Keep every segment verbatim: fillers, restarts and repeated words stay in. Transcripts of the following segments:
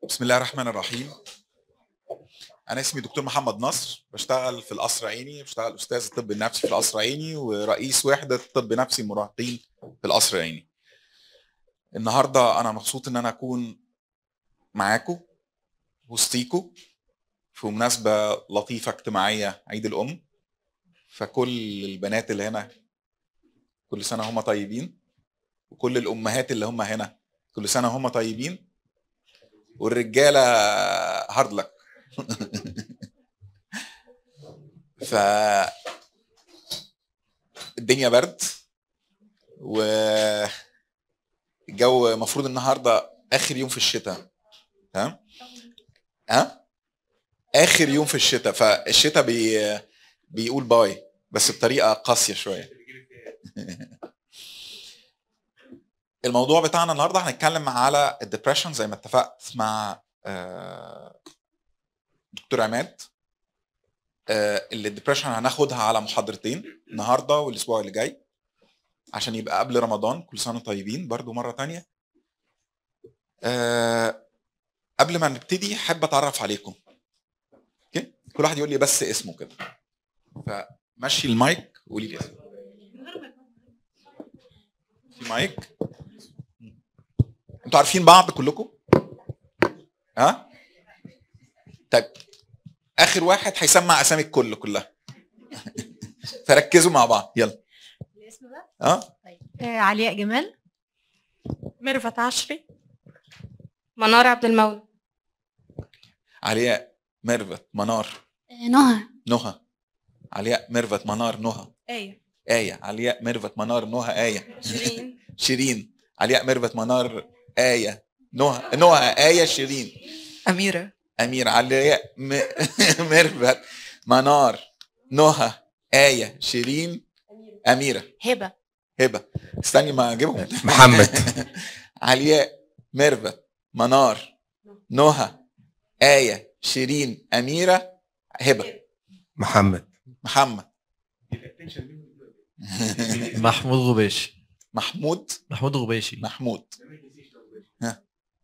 بسم الله الرحمن الرحيم. أنا اسمي دكتور محمد نصر، بشتغل في القصر عيني، بشتغل أستاذ الطب النفسي في القصر عيني ورئيس وحدة طب نفسي مراهقين في القصر عيني. النهارده أنا مبسوط إن أنا أكون معاكم وسطيكم في مناسبة لطيفة اجتماعية، عيد الأم. فكل البنات اللي هنا كل سنة هم طيبين، وكل الأمهات اللي هم هنا كل سنة هم طيبين، والرجالة هارد لك. ف الدنيا برد، والجو المفروض النهارده اخر يوم في الشتاء. تمام؟ ها؟ اخر يوم في الشتاء، فالشتاء بي... بيقول باي بس بطريقه قاسيه شويه. الموضوع بتاعنا النهارده هنتكلم على الدبريشن زي ما اتفقت مع دكتور عماد. اللي الدبريشن هناخدها على محاضرتين، النهارده والاسبوع اللي جاي، عشان يبقى قبل رمضان. كل سنه طيبين برضو مره تانية. أه قبل ما نبتدي حابب اتعرف عليكم. اوكي، كل واحد يقول لي بس اسمه كده، فمشي المايك وقولي لي اسمه. في مايك؟ انتوا عارفين بعض كلكم؟ ها؟ طيب اخر واحد هيسمع اسامي الكل كلها. فركزوا مع بعض، يلا. الاسم بقى؟ اه طيب آه علياء جمال، ميرفت عشري، منار عبد المولى. علياء، ميرفت، منار. آه نهى. نهى. علياء، ميرفت، منار، نهى. آية. آية. علياء، ميرفت، منار، نهى، آية. شيرين. شيرين. علياء، ميرفت، منار، آية. نهى. نهى، آية، شيرين. أميرة. أمير. علياء، م... ميرفت، منار، نهى، آية، شيرين، أميرة. هبة. هبة. استني ما أجيبهم. محمد. علياء، ميرفت، منار، نهى، آية، شيرين، أميرة، هبة. محمد. محمد. محمود غباشي. محمود. محمود غباشي. محمود. ها.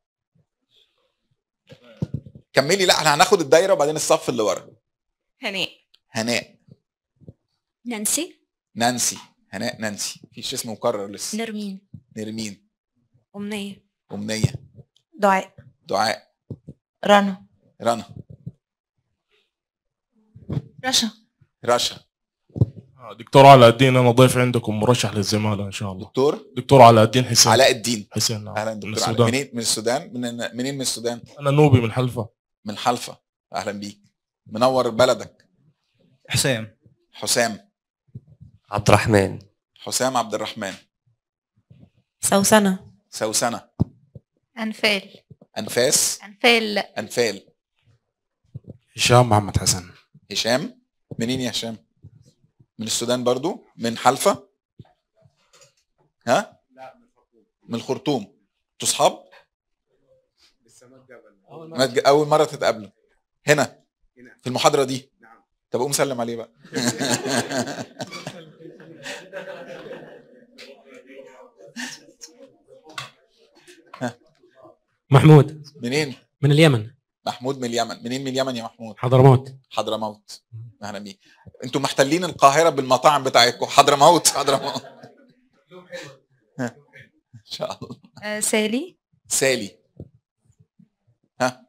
كملي. لا احنا هناخد الدايره وبعدين الصف اللي ورا. هناء. هناء. نانسي. نانسي. هناء، نانسي، مفيش اسم مكرر لسه. نرمين. نرمين. أمنية. أمنية. دعاء. دعاء. رنا. رنا. رشا. رشا. دكتور علاء الدين، انا ضيف عندكم مرشح للزماله ان شاء الله. دكتور دكتور علاء الدين حسين. علاء الدين حسين. نعم. اهلا من دكتور علاء. السودان. منين؟ من السودان. من منين من السودان؟ انا نوبي من حلفا. من حلفا. اهلا بيك، منور بلدك. حسام. حسام. عبد الرحمن. حسام عبد الرحمن. سوسنة. سوسنة. أنفال. أنفاس. أنفال. أنفال. هشام محمد حسن. هشام. منين يا هشام؟ من السودان برضو؟ من حلفا؟ ها؟ من الخرطوم. انتوا صحاب؟ أول مرة تتقابلوا هنا في المحاضرة دي؟ طب قوم سلم عليه بقى. محمود. منين؟ من اليمن. محمود من اليمن. منين من اليمن يا محمود؟ حضرموت. حضرموت. اهلا بيك. انتوا محتلين القاهرة بالمطاعم بتاعتكم. حضرموت. حضرموت. ان شاء الله. آه سالي. سالي. ها؟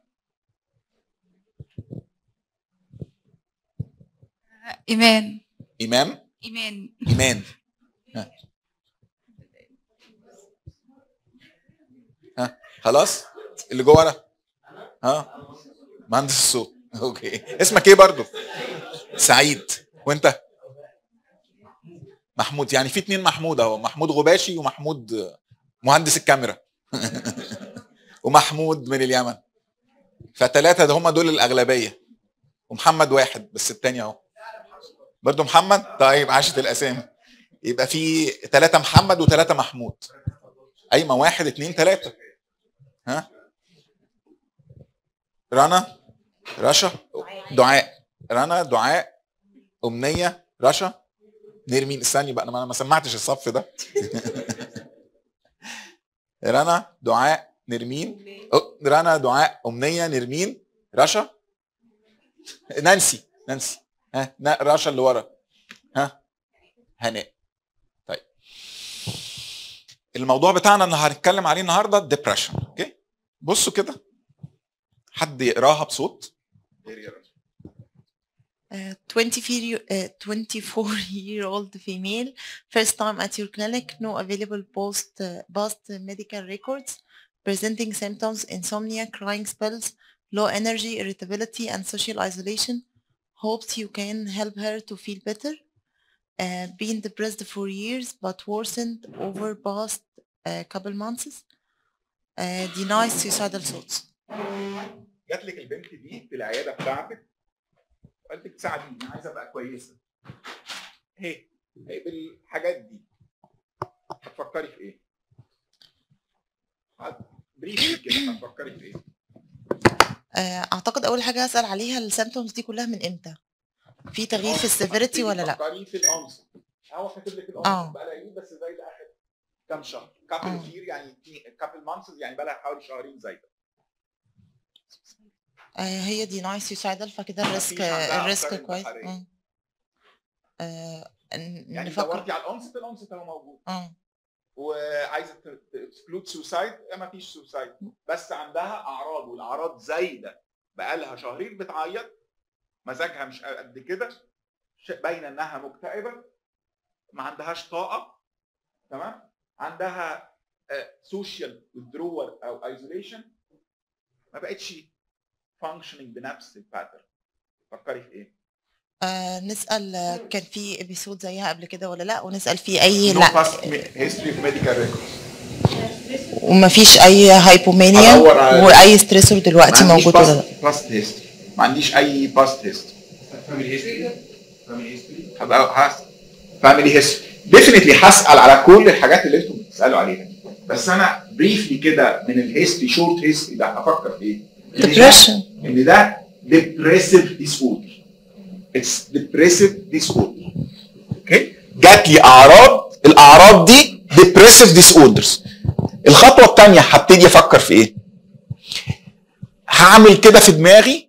إيمان. إمام. إيمان. إيمان. ها. ها خلاص اللي جوه ورا. ها مهندس الصوت. اوكي، اسمك ايه برضو؟ سعيد. وانت؟ محمود. يعني في اتنين محمود اهو، محمود غباشي ومحمود مهندس الكاميرا. ومحمود من اليمن. فتلاتة ده هم دول الأغلبية، ومحمد واحد بس التاني اهو برضو محمد. طيب عاشت الأسامي. يبقى في تلاتة محمد وتلاتة محمود. أيما واحد اتنين تلاتة. ها؟ رنا. رشا. دعاء. رنا. دعاء. أمنية. رشا. نرمين. استني بقى، انا ما سمعتش الصف ده. رنا. دعاء. نرمين. رنا، دعاء، امنيه، نرمين، رشا، نانسي نانسي ها نا- رشا اللي ورا، ها هناء. طيب الموضوع بتاعنا اللي هنتكلم عليه النهارده الديبرشن. اوكي بصوا كده، حد يقراها بصوت. Uh, twenty-four year- uh, twenty-four year old female, first time at your clinic, no available post uh, past medical records, presenting symptoms insomnia, crying spells, low energy, irritability, and social isolation. Hopes you can help her to feel better. Uh, been depressed for years but worsened over past uh, couple months. Uh, denies suicidal thoughts. جات لك البنت دي في العياده بتاعتك وقالت لك ساعديني، انا عايزه ابقى كويسه. هي هي بالحاجات دي هتفكري في ايه؟ بريف كده هتفكري في ايه؟ آه، اعتقد اول حاجه هسال عليها السيمتومز دي كلها من امتى؟ في تغيير في السيفيريتي ولا لا؟ فكري في الانس. هو كاتب لك الانس اه. بقى لها ايه بس زي ده اخر كام شهر. كابل اه. كتير يعني كابل مانثز يعني بقى لها حوالي شهرين زي ده. آه، هي دي نايس سوسايدال فكده الريسك مفيش عندها الريسك أفكار كويس. انتحارية. اه. آه، ن- يعني نفكر. دورتي على الانس، الانس هو موجود. اه. وعايزه تكسكلود سوسايد، ما فيش سوسايد، بس عندها اعراض والاعراض زايده بقى لها شهرين بتعيط، مزاجها مش قد كده، ش- باينه انها مكتئبه، ما عندهاش طاقه، تمام، عندها سوشيال withdrawal او ايزوليشن، ما بقتش فانكشننج بنفس الباترن. فكري في ايه؟ آه، نسال آه، كان في ابيسود زيها قبل كده ولا لا، ونسال في اي No لا past history of medical records. ومفيش اي هايبومانيا هدور على- واي ستريسور دلوقتي ما عنديش موجود ولا لا؟ باست هيستوري، ما عنديش اي باست هيستوري. فاميلي هيستوري فاميلي هيستوري هبقى هس فاميلي هيستوري ديفينتلي هسال على كل الحاجات اللي انتم بتسالوا عليها، بس انا بريفلي كده من الهيستوري، شورت هيستوري ده هفكر في ايه؟ ديبريشن. ان ده ديبريسيف ديسوردر. اتس ديبريسيف ديسوردر. اوكي؟ جات لي اعراض، الاعراض دي ديبريسيف ديسوردرز. الخطوه الثانيه هبتدي افكر في ايه؟ هعمل كده في دماغي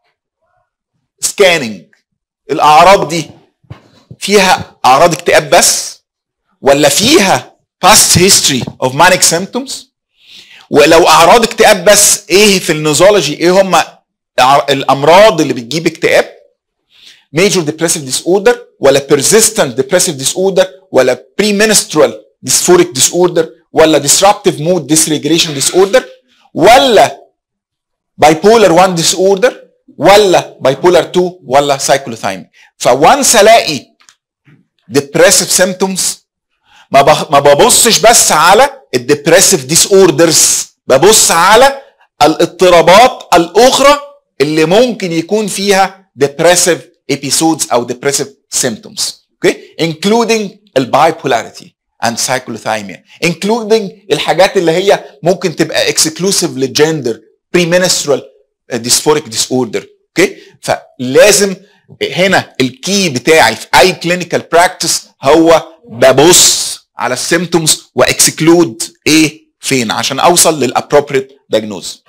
سكاننج. الاعراض دي فيها اعراض اكتئاب بس ولا فيها past history of manic symptoms؟ ولو اعراض اكتئاب بس ايه في النوزولوجي، ايه هم الامراض اللي بتجيب اكتئاب؟ major depressive disorder ولا persistent depressive disorder ولا premenstrual dysphoric disorder ولا disruptive mood dysregulation disorder ولا bipolar one disorder ولا bipolar two ولا cyclothymic. فوانس الاقي depressive symptoms ما ما ببصش بس على الديبريسيف ديس اوردرز، ببص على الاضطرابات الاخرى اللي ممكن يكون فيها depressive episodes او depressive symptoms. okay including البايبولاريتي and cyclothymia, including الحاجات اللي هي ممكن تبقى exclusive للجندر premenstrual dysphoric disorder. اوكي فلازم هنا الكي بتاعي في اي كلينيكال براكتس هو ببص على السيمتومز واكسكلود ايه فين عشان اوصل للابروبريت دايجنوز.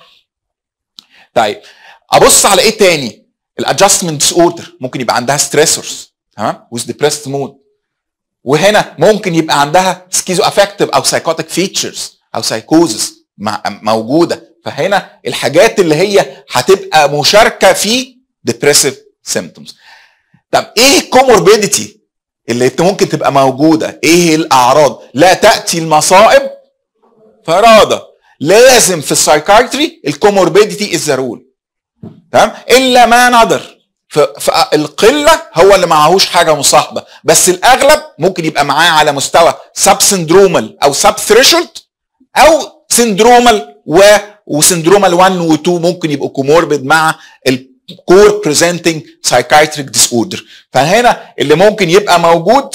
طيب ابص على ايه تاني؟ الادجستمنت ديس اوردر ممكن يبقى عندها ستريسورز، تمام، وذ ديبريسد مود، وهنا ممكن يبقى عندها سكيزو افكتيف او سايكوتيك فيتشرز او سايكوزس موجوده. فهنا الحاجات اللي هي هتبقى مشاركه في ديبريسيف سيمتومز. طب ايه الكوموربيديتي اللي ممكن تبقى موجوده؟ ايه الاعراض؟ لا تاتي المصائب فرادى. لازم في السايكايتري الكوموربيديتي از ذا رول، تمام، الا ما نادر. فالقله هو اللي معهوش حاجه مصاحبه، بس الاغلب ممكن يبقى معاه على مستوى سب سندرومال او سب ثريشولد او سندرومال و وسندرومال واحد و اتنين ممكن يبقوا كوموربيد مع الكور بريزنتنج سايكايتريك ديس اوردر. فهنا اللي ممكن يبقى موجود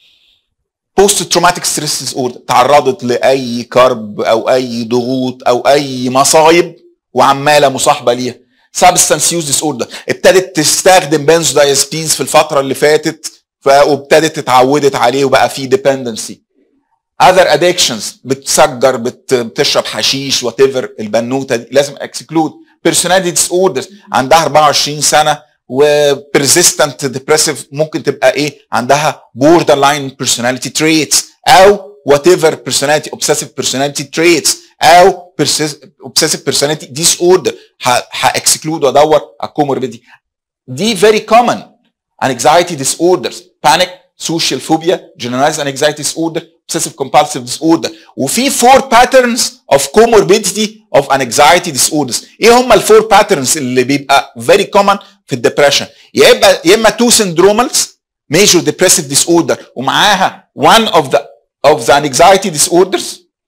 بوست تروماتيك ستريس ديس اوردر، تعرضت لاي كرب او اي ضغوط او اي مصايب وعماله مصاحبه ليها. سبستانس يوز ديس اوردر، ابتدت تستخدم بنزودايازبينز في الفتره اللي فاتت وابتدت اتعودت عليه وبقى فيه ديبندنسي. other addictions بتسجر بت... بتشرب حشيش وات ايفر البنوته دي لازم اكسكلود. personality disorders عندها أربعة وعشرين سنه و persistent depressive ممكن تبقى ايه عندها borderline personality traits او whatever personality obsessive personality traits او obsessive personality disorder هاكسكلود وادور على الكوموربيدي دي very common. anxiety disorders panic social phobia generalized anxiety disorder obsessive compulsive disorder وفي four patterns of comorbidity of anxiety disorders. ايه هم الفور patterns اللي بيبقى very common في الدبريشن؟ يا اما يا اما two syndromals major depressive disorder ومعاها one of the of the anxiety disorders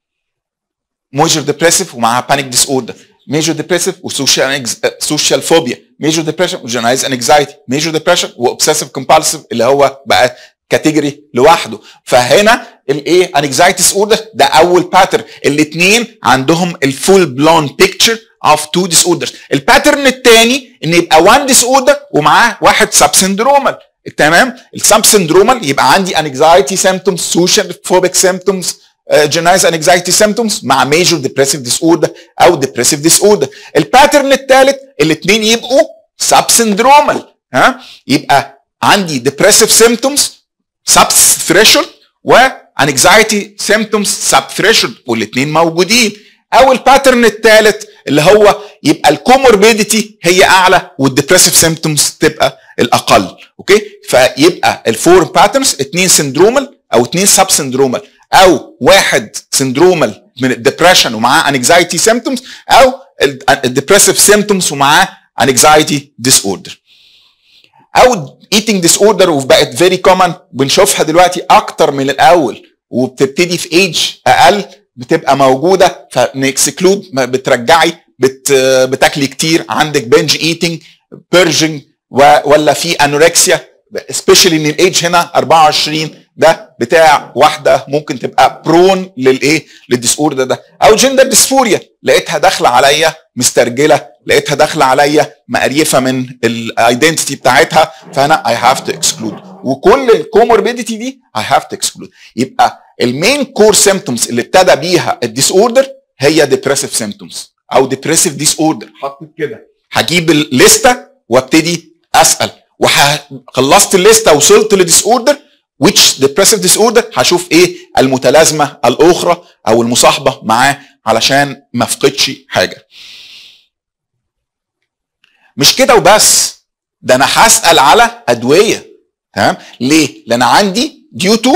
major depressive ومعاها panic disorder major depressive وسوشيال social phobia major depression وgeneralized anxiety major depression وobsessive compulsive اللي هو بقى كاتيجوري لوحده. فهنا الايه anxiety disorder ده اول باترن. الاثنين عندهم الفول بلون بيكتشر اوف تو disorders. الباترن الثاني ان يبقى one disorder ومعاه واحد سب سندرومال. تمام. السب سندرومال يبقى عندي anxiety symptoms social phobic symptoms uh, generalized anxiety symptoms مع major depressive disorder او depressive disorder. الباترن الثالث الاثنين يبقوا سب سندرومال. ها يبقى عندي depressive symptoms sub threshold و anxiety symptoms sub threshold والاثنين موجودين. او الباترن الثالث اللي هو يبقى الكوموربيديتي هي اعلى والديبريسيف سيمبتومز تبقى الاقل. اوكي فيبقى الفور باترنز اثنين سندرومال او اثنين سب سندرومال او واحد سندرومال من الدبريشن ومعاه انكزايتي سيمبتومز او الديبريسيف سيمبتومز ومعاه انكزايتي ديس اوردر او eating disorder وبقت فيري كومن بنشوفها دلوقتي اكتر من الاول وبتبتدي في ايج اقل بتبقى موجوده فنكسكلود بترجعي بت بتاكلي كتير عندك بنج ايتنج بيرجنج ولا في انوركسيا سبيشالي ان الايج هنا أربعة وعشرين ده بتاع واحده ممكن تبقى برون للايه للديس اوردر ده او جندر ديسفوريا لقيتها داخله عليا مسترجله لقيتها داخله عليا مقريفه من الايدنتيتي بتاعتها فانا اي هاف تو اكسكلود وكل الكوموربيديتي دي اي هاف تو اكسكلود. يبقى المين كور سيمبتومز اللي ابتدى بيها الديس اوردر هي ديبريسيف سيمبتومز او ديبريسيف ديس اوردر. حطيت كده هجيب الليسته وابتدي اسال وخلصت الليسته وصلت للديس اوردر which depressive disorder هشوف ايه المتلازمه الاخرى او المصاحبه معاه علشان ما افقدش حاجه. مش كده وبس ده انا هسال على ادويه. تمام ليه؟ لان عندي due to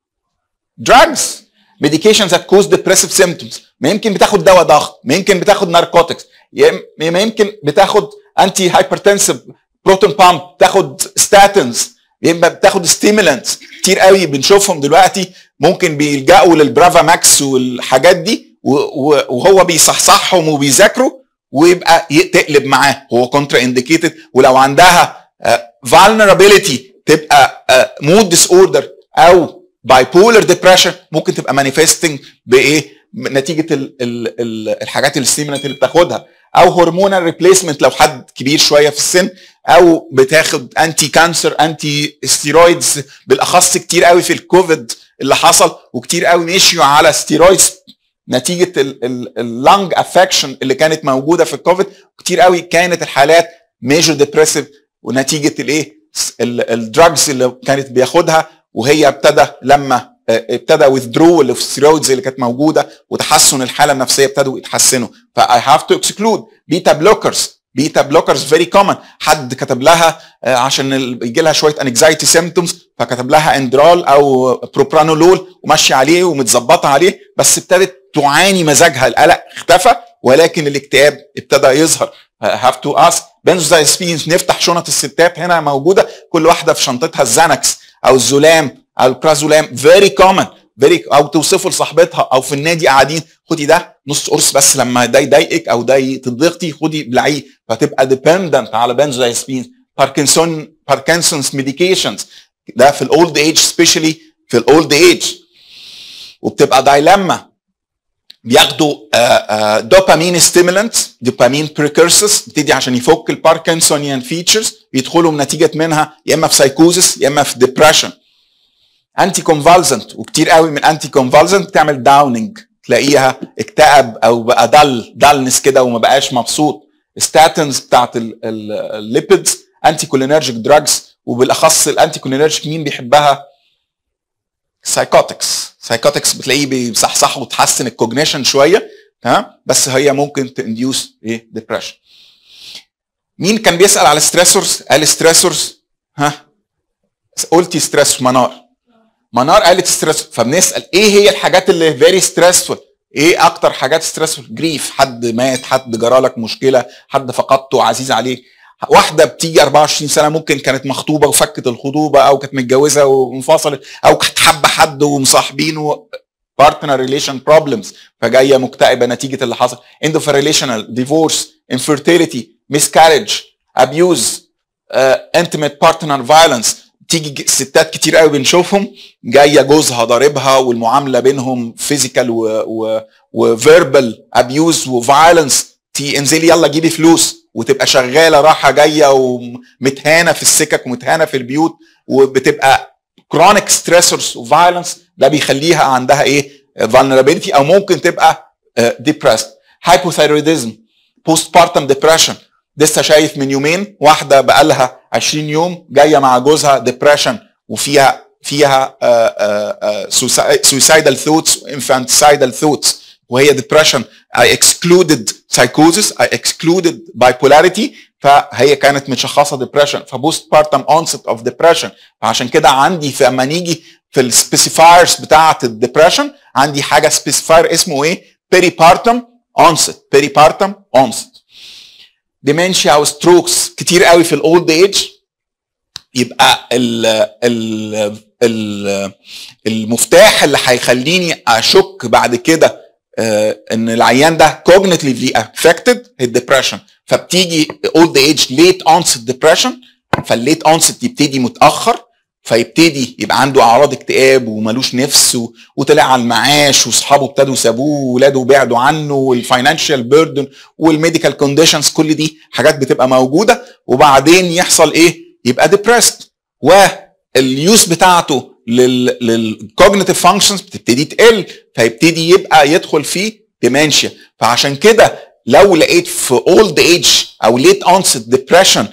drugs medications that cause depressive symptoms. ما يمكن بتاخد دواء ضغط ما يمكن بتاخد ناركوتكس ما يمكن بتاخد انتي هايبرتنسيف بروتون بامب تاخد ستاتنز يبقى بتاخد ستيمولانتس كتير قوي بنشوفهم دلوقتي ممكن بيلجأوا للبرافا ماكس والحاجات دي وهو بيصحصحهم وبيذاكروا ويبقى تقلب معاه هو كونترا انديكيتد ولو عندها vulnerability تبقى مود ديس اوردر او بايبولر ديبريشن ممكن تبقى مانيفستنج بايه نتيجه ال ال ال الحاجات الستيمولانت اللي بتاخدها او هرمونال ريبليسمنت لو حد كبير شويه في السن او بتاخد انتي كانسر انتي ستيرويدز بالاخص كتير قوي في الكوفيد اللي حصل وكتير قوي مشيوا على ستيرويدز نتيجه اللنج افكشن اللي كانت موجوده في الكوفيد كتير قوي كانت الحالات ميجر ديبريسيف ونتيجه الايه الدراجز اللي كانت بياخدها وهي ابتدى لما ابتدى withdrawal of steroids اللي كانت موجوده وتحسن الحاله النفسيه ابتدوا يتحسنوا فاي هاف تو اكسكلود بيتا بلوكرز بيتا بلوكرز فيري كومن حد كتب لها عشان يجي لها شويه انكزايتي سيمبتومز فكتب لها اندرال او بروبرانولول وماشيه عليه ومتظبطه عليه بس ابتدت تعاني مزاجها القلق اختفى ولكن الاكتئاب ابتدى يظهر هاف تو اسك بنزودايزبينز نفتح شنط الستات هنا موجوده كل واحده في شنطتها الزانكس او الزولام او البرازولام فيري كومن فيري او توصفه لصاحبتها او في النادي قاعدين خدي ده نص قرص بس لما ده يضايقك او ده تضغطي خدي بلعيه فتبقى ديبندنت على بنزودايزبينز. باركنسون باركنسونز ميديكيشنز ده في الاولد ايج سبيشالي في الاولد ايج وبتبقى دايلما بياخدوا دوبامين ستيمولانتس دوبامين بريكورسورز بتدي عشان يفك الباركنسونيان فيتشرز يدخلوا نتيجه منها يا اما في سايكوزس يا اما في ديبريشن. انتي كونفالسنت، وكتير قوي من انتي كونفالسنت بتعمل داوننج، تلاقيها اكتئب او بقى دل دلنس كده وما بقاش مبسوط. ستاتنز بتاعت الليبيدز، انتي كولينرجيك دراجز، وبالاخص الانتي كولينرجيك مين بيحبها؟ سايكوتكس. سايكوتكس بتلاقيه بيصحصح وتحسن الكوجنيشن شويه، تمام، بس هي ممكن تانديوس ايه؟ ديبريشن. مين كان بيسال على ستريسورز؟ قال ستريسورز. ها قلتي ستريس. منار منار قالت ستريس. فبنسال ايه هي الحاجات اللي فيري ستريسفول؟ ايه اكتر حاجات ستريسفول؟ جريف، حد مات، حد جرالك مشكله، حد فقدته عزيز عليك. واحده بتيجي أربعة وعشرين سنه ممكن كانت مخطوبه وفكت الخطوبه، او كانت متجوزه وانفصلت، او كانت حابه حد ومصاحبينه، بارتنر ريليشن بروبلمز، فجايه مكتئبه نتيجه اللي حصل. اند اوف ريليشنال، ديفورس، انفيرتيليتي، مسكارج، ابيوز، انتيميت بارتنر فايلنس. تيجي ستات كتير قوي بنشوفهم جايه جوزها ضاربها، والمعامله بينهم فيزيكال وفيربال ابيوز وفايلنس. تي انزلي يلا جيبي فلوس، وتبقى شغاله راحه جايه ومتهانه في السكك ومتهانه في البيوت، وبتبقى كرونيك ستريسورز وفايلنس. ده بيخليها عندها ايه؟ vulnerability، او ممكن تبقى depressed. hypothyroidism، postpartum depression. لسه شايف من يومين واحده بقالها عشرين يوم جايه مع جوزها depression، وفيها فيها suicidal thoughts infanticidal thoughts، وهي depression. I excluded psychosis, I excluded bipolarity، فهي كانت متشخصه depression. فبوست بارتم onset of depression. فعشان كده عندي في اما نيجي في السبيسيفايرز بتاعه الديبريشن عندي حاجه سبيسيفاير اسمه ايه؟ peripartum onset. peripartum onset. ديمنشيا او ستروكس كتير قوي في الاولد ايج. يبقى ال ال ال المفتاح اللي هيخليني اشك بعد كده آه ان العيان ده cognitively affected الديبريشن. فبتيجي اولد ايج ليت اونست ديبريشن، فالليت اونست يبتدي متاخر، فيبتدي يبقى عنده اعراض اكتئاب ومالوش نفس، وطلع على المعاش واصحابه ابتدوا سابوه وولاده بعدوا عنه، والفاينانشال بيردن والميديكال كونديشنز، كل دي حاجات بتبقى موجوده. وبعدين يحصل ايه؟ يبقى ديبريست، واليوز بتاعته للكوجنيتيف فانكشنز بتبتدي تقل، فيبتدي يبقى يدخل في ديمنشيا. فعشان كده لو لقيت في اولد ايج او ليت اونست ديبريشن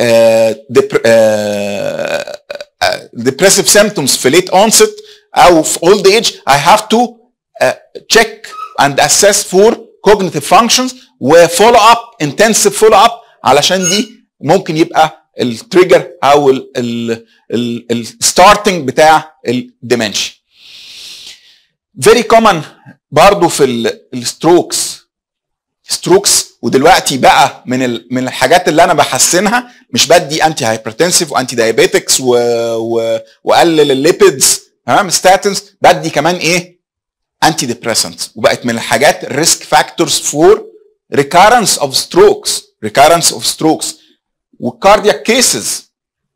depressive symptoms في late onset او في old age, I have to uh, check and assess for cognitive functions و follow up intensive follow up علشان دي ممكن يبقى التريجر او الستارتنج بتاع الديمنشيا. very common برضو في الستروكس ستروكس ودلوقتي بقى من من الحاجات اللي انا بحسنها مش بدي انتي هايبرتنسيف وانتي دايابيتكس واقلل الليبيدز تمام ستاتنز, بدي كمان ايه انتي ديبريسنتس, وبقت من الحاجات الريسك فاكتورز فور ريكارنس اوف ستروكس ريكارنس اوف ستروكس والكاردياك كيسز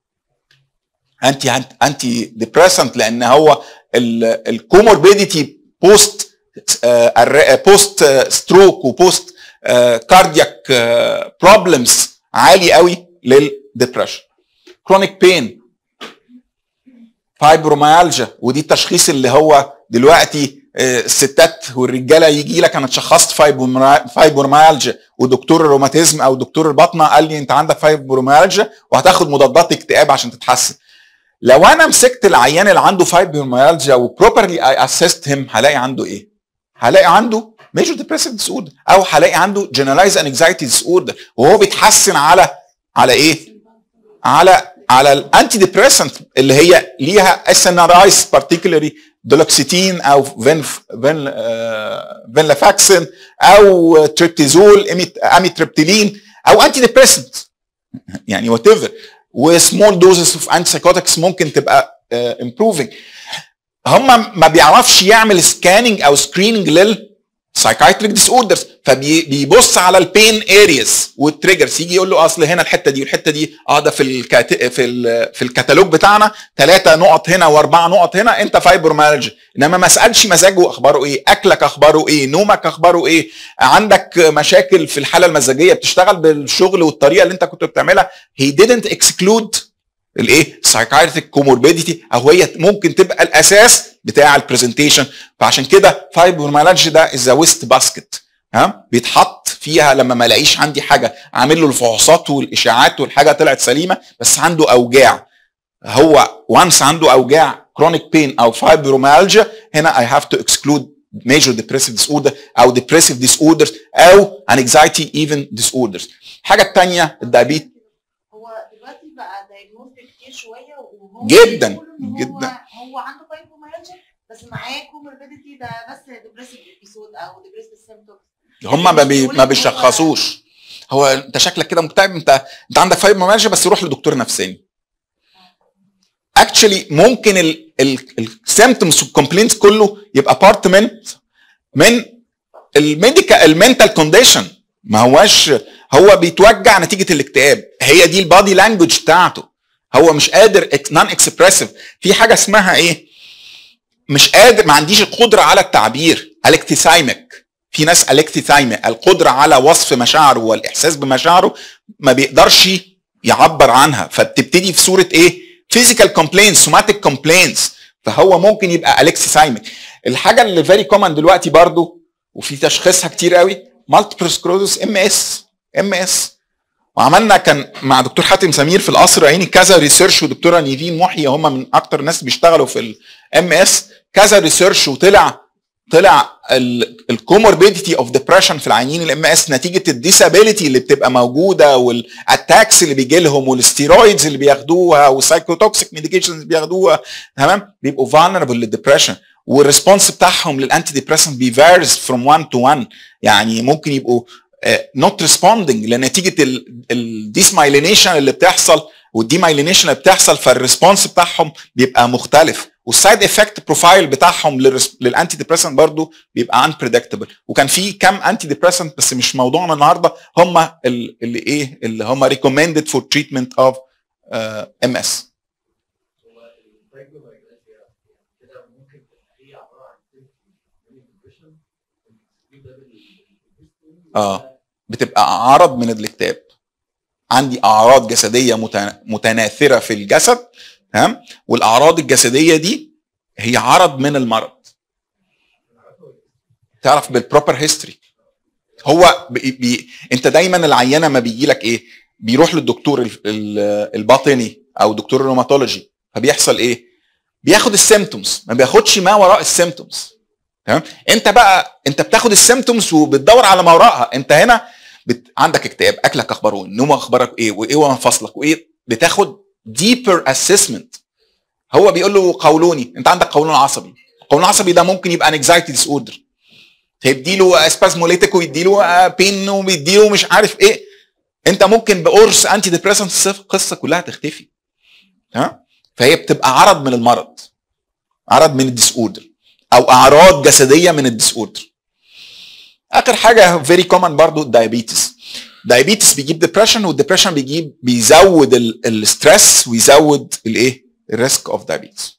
انتي انتي ديبريسنت, لان هو الكوموربيديتي بوست بوست ستروك وبوست كاردياك بروبلمز عالي قوي للديبريشن. كرونيك بين, فايبروميالجيا, ودي التشخيص اللي هو دلوقتي الستات والرجاله يجي لك انا اتشخصت فايبروميالجيا ودكتور الروماتيزم او دكتور الباطنه قال لي انت عندك فايبروميالجيا وهتاخد مضادات اكتئاب عشان تتحسن. لو انا مسكت العيان اللي عنده فايبروميالجيا وبروبرلي اي اسيست هيم هلاقي عنده ايه؟ هلاقي عنده ميجور ديبريسيف ديس اوردر او هلاقي عنده جنرالايز انكزايتي ديس اوردر, وهو بيتحسن على على ايه؟ على على الانتي ديبريسنت اللي هي ليها اس ان ار ايز بارتيكولاري دولوكسيتين او فين فين فينلافاكسين او تريبتيزول اميتريبتيلين او انتي ديبريسنت يعني وات ايفر, وسمول دوزز اوف انتي سايكوتكس ممكن تبقى امبروفينج. هم ما بيعرفش يعمل سكاننج او سكريننج للسايكايتريك ديس اوردرز, فبيبص على البين ارياز والتريجرز, يجي يقول له اصل هنا الحته دي والحته دي اه ده في الكات... في ال... في الكتالوج بتاعنا ثلاثه نقط هنا واربعه نقط هنا انت فايبروميالجيا, انما ما اسالش مزاجه اخباره ايه, اكلك اخباره ايه, نومك اخباره ايه, عندك مشاكل في الحاله المزاجيه, بتشتغل بالشغل والطريقه اللي انت كنت بتعملها. he didn't exclude الايه سايكايتريك كوموربيديتي، او هي ممكن تبقى الاساس بتاع البرزنتيشن. فعشان كده فايبروميالجيا ده از ويست باسكت، ها بيتحط فيها لما ما الاقيش عندي حاجه عامل له الفحوصات والاشاعات والحاجه طلعت سليمه بس عنده اوجاع. هو وانس عنده اوجاع كرونيك بين او فايبروميالجيا، هنا اي هاف تو اكسكلود major depressive disorder او depressive disorders او anxiety even disorders. الحاجه الثانيه الدايابيت. هو دلوقتي بقى دايجنوستيك كتير شويه وهو جدا جدا هو, هو عنده فايبروميالجيا بس معاه كوموربيديتي ده بس ديبريسيف ابيسود او ديبريسيف سيمبتومز. هم ما, بي ما بيشخصوش. هو انت شكلك كده مكتئب، انت انت عندك فايبروميالجيا بس روح لدكتور نفساني. اكشلي ممكن السيمبتومز والكومبلينتس كله يبقى بارت من من الميديكال المنتال كونديشن، ما هواش هو بيتوجع نتيجه الاكتئاب، هي دي البادي لانجوج بتاعته، هو مش قادر نون اكسبريسيف. في حاجه اسمها ايه؟ مش قادر، ما عنديش القدره على التعبير، الكتيسايمك. في ناس الكتيسايمك القدره على وصف مشاعره والاحساس بمشاعره ما بيقدرش يعبر عنها، فبتبتدي في صوره ايه؟ فيزيكال كومبلينز، سوماتيك كومبلينز، فهو ممكن يبقى الكتيسايمك. الحاجه اللي فيري كومن دلوقتي برضو وفي تشخيصها كتير قوي مالتيبل سكلروزس، ام اس ام اس. وعملنا كان مع دكتور حاتم سمير في القصر العيني كذا ريسيرش، ودكتوره نيفين محيي هم من اكتر الناس بيشتغلوا في الام اس، كذا ريسيرش، وطلع طلع الكوموربيديتي اوف ديبريشن في العيانين الام اس نتيجه الديسابيليتي اللي بتبقى موجوده والاتاكس اللي بيجي لهم والستيرويدز اللي بياخدوها والسايكوتوكسيك ميديكيشنز اللي بياخدوها، تمام، بيبقوا فالنربل للديبريشن، والريسبونس بتاعهم للانتي ديبريسنت بيفارز فروم واحد تو واحد، يعني ممكن يبقوا نوت ريسبوندنج لنتيجه الديسمايلينيشن اللي بتحصل والديمايلينيشن اللي بتحصل، فالريسبونس بتاعهم بيبقى مختلف، والسايد افكت بروفايل بتاعهم للانتي ديبريسنت برضو بيبقى انبريدكتبل. وكان في كام انتي ديبريسنت بس مش موضوعنا النهارده، هم اللي ايه اللي هم ريكومندد فور تريتمنت اوف ام اس. اه بتبقى عرض من الاكتئاب. عندي اعراض جسديه متناثره في الجسد، تمام، والاعراض الجسديه دي هي عرض من المرض. تعرف بالبروبر هيستوري. هو بي بي انت دايما العيانه ما بيجي لك ايه؟ بيروح للدكتور الباطني او دكتور الروماتولوجي، فبيحصل ايه؟ بياخد السيمتومز، ما بياخدش ما وراء السيمتومز، تمام. انت بقى انت بتاخد السيمتومز وبتدور على ما وراءها. انت هنا بت... عندك اكتئاب، اكلك اخباره، نومك اخبارك ايه، وايه ومفاصلك وايه، بتاخد ديبر اسسمنت. هو بيقول له قولوني، انت عندك قولون عصبي، القولون العصبي ده ممكن يبقى انكزايتي ديس اوردر، هيديله اسبازموليتيك ويديله بين ويديله مش عارف ايه. انت ممكن بقرص انتي ديبريسنت القصه كلها تختفي، ها. فهي بتبقى عرض من المرض، عرض من الديس اوردر، او اعراض جسديه من الديس اوردر. اخر حاجه فيري كومن برضو الدايابيتس. دايابيتس بيجيب ديبريشن، والديبريشن بيجيب بيزود الستريس ويزود الايه؟ الريسك اوف دايابيتس.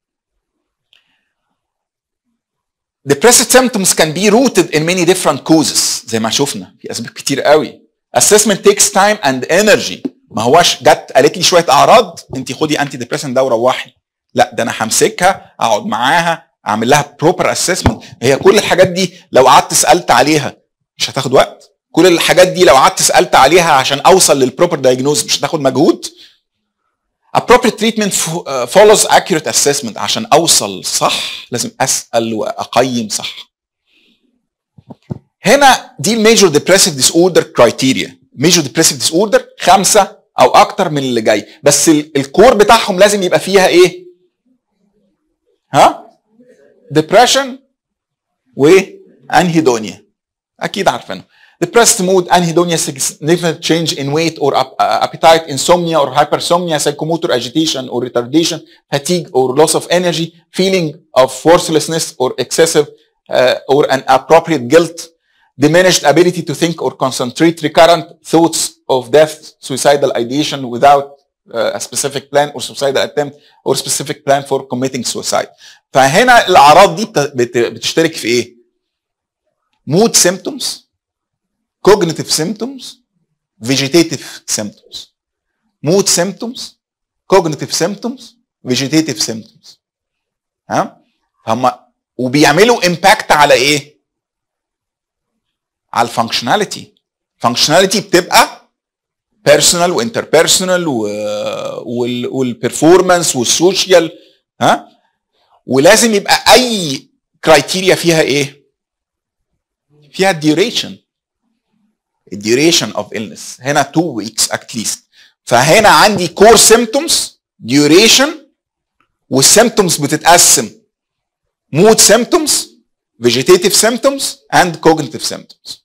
Depressive symptoms can be rooted in many different causes زي ما شفنا في اسباب كتير قوي. Assessment takes time and energy. ما هواش جت قالت لي شويه اعراض انت خدي انتي ديبريسنت ده وروحي، لا ده انا همسكها اقعد معاها اعمل لها بروبر اسسمنت. هي كل الحاجات دي لو قعدت سالت عليها مش هتاخد وقت. كل الحاجات دي لو قعدت سالت عليها عشان اوصل للبروبر دايجنوز مش هتاخد مجهود. appropriate treatment follows accurate assessment. عشان اوصل صح لازم اسال واقيم صح. هنا دي الميجور ديبريسيف ديس اوردر كرايتيريا. ميجور ديبريسيف ديس اوردر خمسه او اكتر من اللي جاي، بس الكور بتاعهم لازم يبقى فيها ايه؟ ها؟ ديبريشن وانهيدونيا، اكيد عارفينه. depressed mood, anhedonia, significant change in weight or appetite, insomnia or hypersomnia, psychomotor agitation or retardation, fatigue or loss of energy, feeling of worthlessness or excessive uh, or an appropriate guilt, diminished ability to think or concentrate, recurrent thoughts of death, suicidal ideation without uh, a specific plan or suicidal attempt or specific plan for committing suicide. فهنا الاعراض دي بتشترك في ايه؟ mood symptoms, cognitive symptoms, vegetative symptoms. mood symptoms cognitive symptoms vegetative symptoms. ها هم وبيعملوا امباكت على ايه؟ على الفانكشناليتي. فانكشناليتي بتبقى بيرسونال وانتربيرسونال والبرفورمانس والسوشيال. ها ولازم يبقى اي كرايتيريا فيها ايه؟ فيها الديوريشن. الديوريشن اوف illness هنا two weeks at least. فهنا عندي كور سيمبتومز ديوريشن والسيمبتومز بتتقسم mood symptoms vegetative symptoms and cognitive symptoms.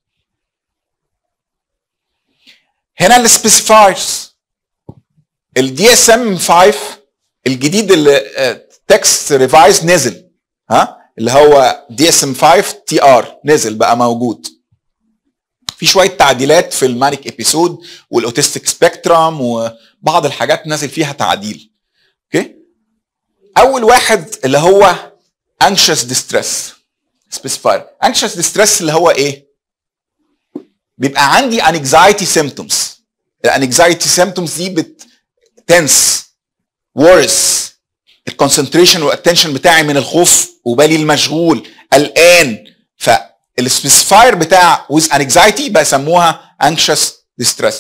هنا السبيسيفايرز الدي اس ام خمسة الجديد اللي تكست ريفايز نزل. ها اللي هو دي اس ام خمسة تي ار نزل بقى موجود. في شويه تعديلات في المانيك ابيسود والاوتستيك سبيكترم وبعض الحاجات نازل فيها تعديل. اوكي اول واحد اللي هو anxious distress specifier. anxious distress اللي هو ايه؟ بيبقى عندي anxiety symptoms. الانكزايتي symptoms دي بت tense worries الكونسنتريشن والاتنشن بتاعي من الخوف وبالي المشغول قلقان. فالسبيسيفاير بتاع with anxiety بسموها anxious distress.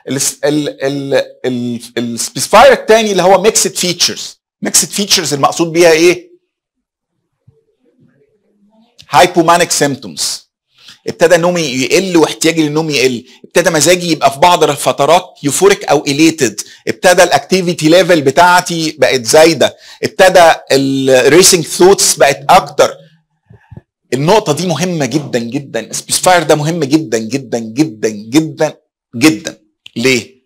السبيسيفاير الثاني اللي هو mixed features. mixed features المقصود بيها ايه؟ هايبومانيك سيمبتومز. ابتدى نومي يقل واحتياجي للنوم يقل، ابتدى مزاجي يبقى في بعض الفترات يوفوريك او اليتد، ابتدى الاكتيفيتي ليفل بتاعتي بقت زايده، ابتدى الريسنج ثوتس بقت اكتر. النقطه دي مهمه جدا جدا. السبيسيفاير ده مهم جدا جدا جدا جدا جدا. ليه؟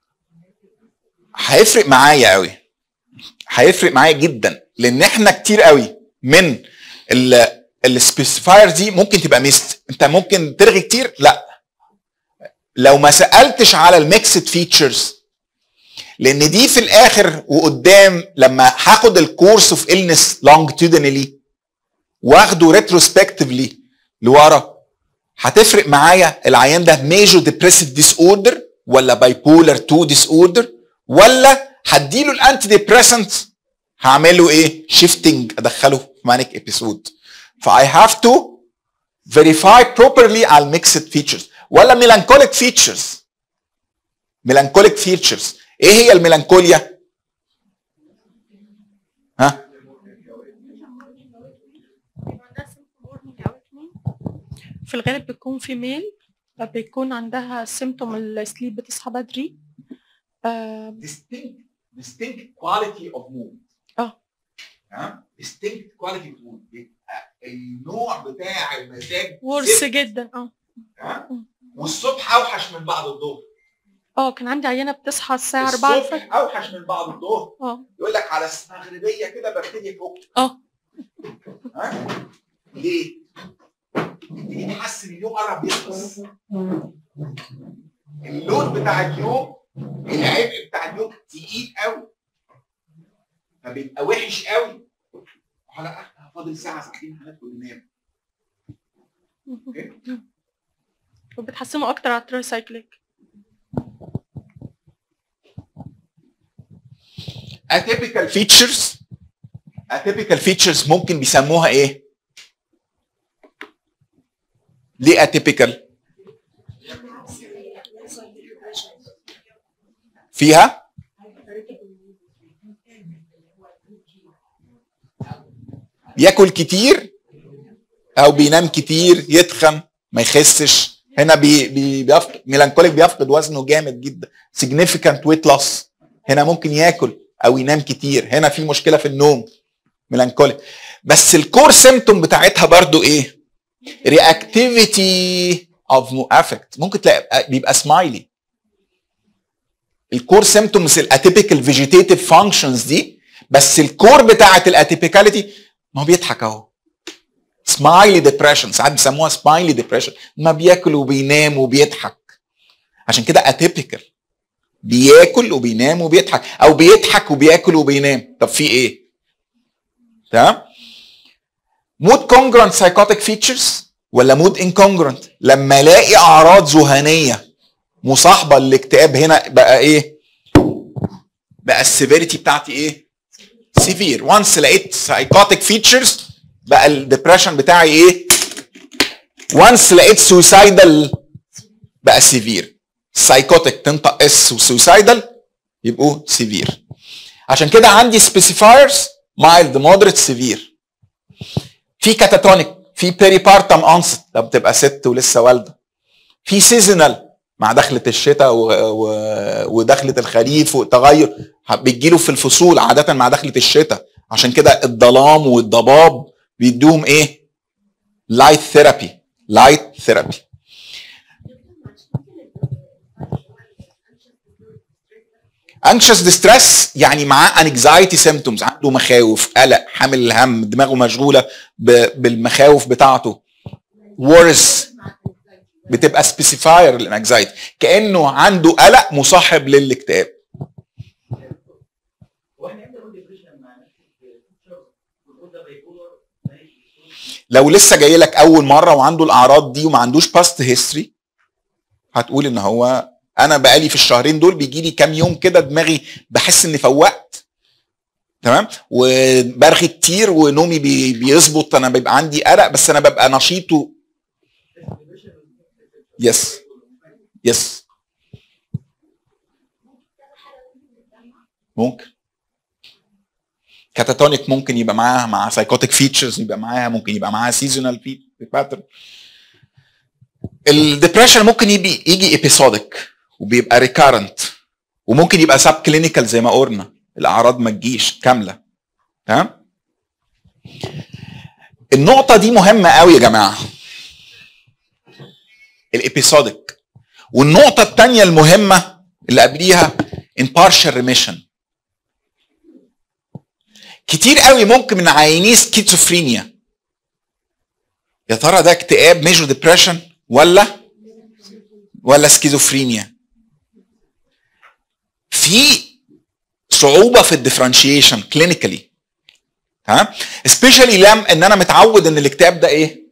هيفرق معايا قوي، هيفرق معايا جدا، لان احنا كتير قوي من ال السبيسيفاير دي ممكن تبقى ميست. انت ممكن ترغي كتير؟ لا. لو ما سالتش على الميكسد فيتشرز، لان دي في الاخر وقدام لما هاخد الكورس اوف إلنس لونجتيودينالي واخده ريتروسبكتيفلي لورا، هتفرق معايا العيان ده ميجور ديبريسيف ديس اوردر ولا بايبولر اتنين ديس اوردر، ولا هديله الانتي ديبريسنت هعمله ايه؟ شيفتنج ادخله في مانيك ابيسود. فاي هاف تو verify properly على mixed features. ولا melancholic features. melancholic features ايه هي الميلانكوليا؟ ها؟ في الغالب بتكون في ميل بيكون عندها سيمتوم السليب بتصحى بدري. آه distinct distinct quality of mood. اه ها؟ distinct quality of mood. بيبقى النوع بتاع المزاج ورث جدا. اه ها؟ والصبح اوحش من بعد الظهر. اه كان عندي عيانه بتصحى الساعه أربعة الصبح اوحش من بعد الظهر. اه يقول لك على المغربيه كده ببتدي افك. اه ها؟ ليه؟ تيجي تحسن اليوم قرب يخلص. اللود بتاع اليوم العبء بتاع اليوم تقيل قوي. فبيبقى وحش قوي. لا فاضل ساعه ساعتين هندخل ننام. اوكي؟ وبتحسنوا اكتر على الترايسايكليك. اتيبيكال فيتشرز اتيبيكال فيتشرز ممكن بيسموها ايه؟ ليه اتيبيكال؟ فيها بياكل كتير او بينام كتير، يتخن ما يخسش. هنا بي بي بيفقد ميلانكوليك، بيفقد وزنه جامد جدا. significant weight loss. هنا ممكن ياكل او ينام كتير. هنا في مشكله في النوم ميلانكوليك. بس الكور سيمتوم بتاعتها برضو ايه؟ reactivity of affect. ممكن تلاقي بيبقى سمايلي. الكور سيمتومز الاتيبيكال فيجيتيتيف فانكشنز دي، بس الكور بتاعت الاتيبيكاليتي ما هو بيضحك اهو. سمايلي ديبريشن، ساعات بيسموها سمايلي ديبريشن، ما بياكل وبينام وبيضحك. عشان كده اتيبيكال. بياكل وبينام وبيضحك، او بيضحك وبياكل وبينام. طب في ايه؟ تمام؟ مود كونجرانت سايكوتيك فيتشرز ولا مود انكونجرانت؟ لما الاقي اعراض ذهانيه مصاحبه للاكتئاب هنا بقى ايه؟ بقى السيفيريتي بتاعتي ايه؟ سيفير. وانس لقيت سايكوتيك فيتشرز بقى الديبريشن بتاعي ايه؟ وانس لقيت سوسايدال بقى سيفير. سايكوتيك تنطق اس وسوسايدال يبقوا سيفير. عشان كده عندي سبيسيفايرز مايلد مودريت سيفير. في كاتاتونيك، في بيريبارتم انست لو بتبقى ست ولسه والده، في سيزونال مع دخله الشتاء و... و... ودخله الخريف وتغير بتجيله في الفصول عاده مع دخله الشتاء. عشان كده الظلام والضباب بيدوهم ايه؟ لايت ثيرابي. لايت ثيرابي. anxious distress يعني معاه anxiety symptoms، عنده مخاوف، قلق، حامل الهم، دماغه مشغوله بالمخاوف بتاعته. worries بتبقى specifier للانكزايتي، كانه عنده قلق مصاحب للاكتئاب. لو لسه جاي لك اول مره وعنده الاعراض دي وما عندوش باست هيستوري هتقول ان هو انا بقالي في الشهرين دول بيجي لي كام يوم كده دماغي بحس اني فوقت، تمام، وبرغي كتير ونومي بي بيظبط، انا بيبقى عندي قلق بس انا ببقى نشيط و... يس يس ممكن كاتاتونيك ممكن يبقى معاها مع سايكوتيك فيتشرز يبقى معاها، ممكن يبقى معاها سيزونال باترن. الديبريشن ممكن يجي يجي ابيسودك وبيبقى ريكارنت، وممكن يبقى سب كلينيكال زي ما قلنا الاعراض ما تجيش كامله. تمام. النقطه دي مهمه قوي يا جماعه، الابيسودك. والنقطه الثانيه المهمه اللي قبليها in partial remission. كتير قوي ممكن من عياني سكيزوفرينيا يا ترى ده اكتئاب ميجور ديبريشن ولا ولا سكيزوفرينيا. في صعوبه في الديفرنشيشن كلينيكالي، ها، سبيشالي لم ان انا متعود ان الاكتئاب ده ايه؟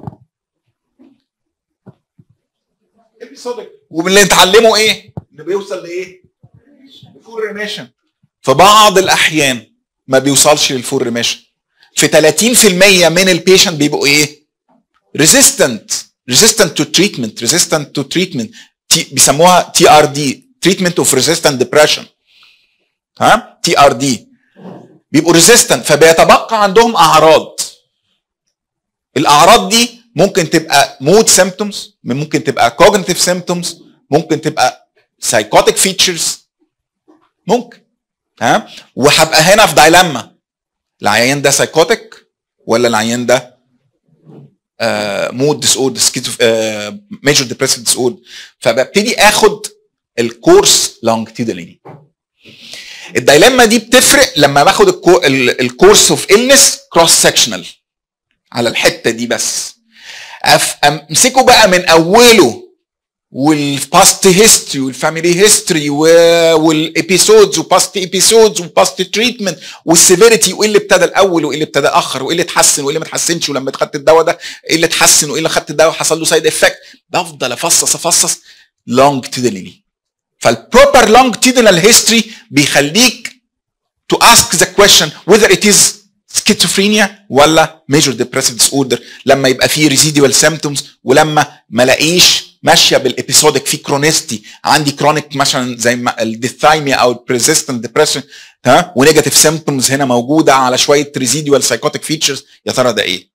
ومن اللي نتعلمه ايه؟ انه بيوصل لايه؟ لفول ريميشن. في بعض الاحيان ما بيوصلش للفول ريميشن. في ثلاثين بالمية من البيشنت بيبقوا ايه؟ ريزيستنت resistant to treatment resistant to treatment بيسموها تي ار دي treatment of resistant depression، ها، تي ار دي بيبقوا resistant. فبيتبقى عندهم اعراض. الاعراض دي ممكن تبقى mood symptoms، ممكن تبقى cognitive symptoms، ممكن تبقى psychotic features، ممكن، ها. وهبقى هنا في دايلاما، العيان ده psychotic ولا العيان ده مود ديس اوردر ميجور ديبريسيف ديس اوردر. فببتدي اخد الكورس لونجتيدلي. الدايلما دي بتفرق لما باخد الكورس اوف إلنس كروس سكشنال على الحته دي بس، امسكه بقى من اوله والباست هيستوري والفاميلي هيستوري والابيسودز وباست ابيسودز وباست تريتمنت والسيفيريتي، وايه اللي ابتدى الاول وايه اللي ابتدى اخر وايه اللي اتحسن وايه اللي ما اتحسنش، ولما خدت الدواء ده ايه اللي اتحسن وايه اللي خدت الدواء وحصل له سايد افكت. بفضل افصص افصص لونجتيدلي. فالبروبر لونجتيدنال هيستوري بيخليك to ask the question whether it is schizophrenia ولا major depressive disorder لما يبقى فيه residual symptoms، ولما ما الاقيش ماشيه بالابيسودك في كرونيستي، عندي كرونيك مثلا زي الديثايميا او البريزيستنت ديبريشن، ها، ونيجاتيف سيمبتومز هنا موجوده على شويه ريزيدوال سايكوتيك فيتشرز. يا ترى ده ايه؟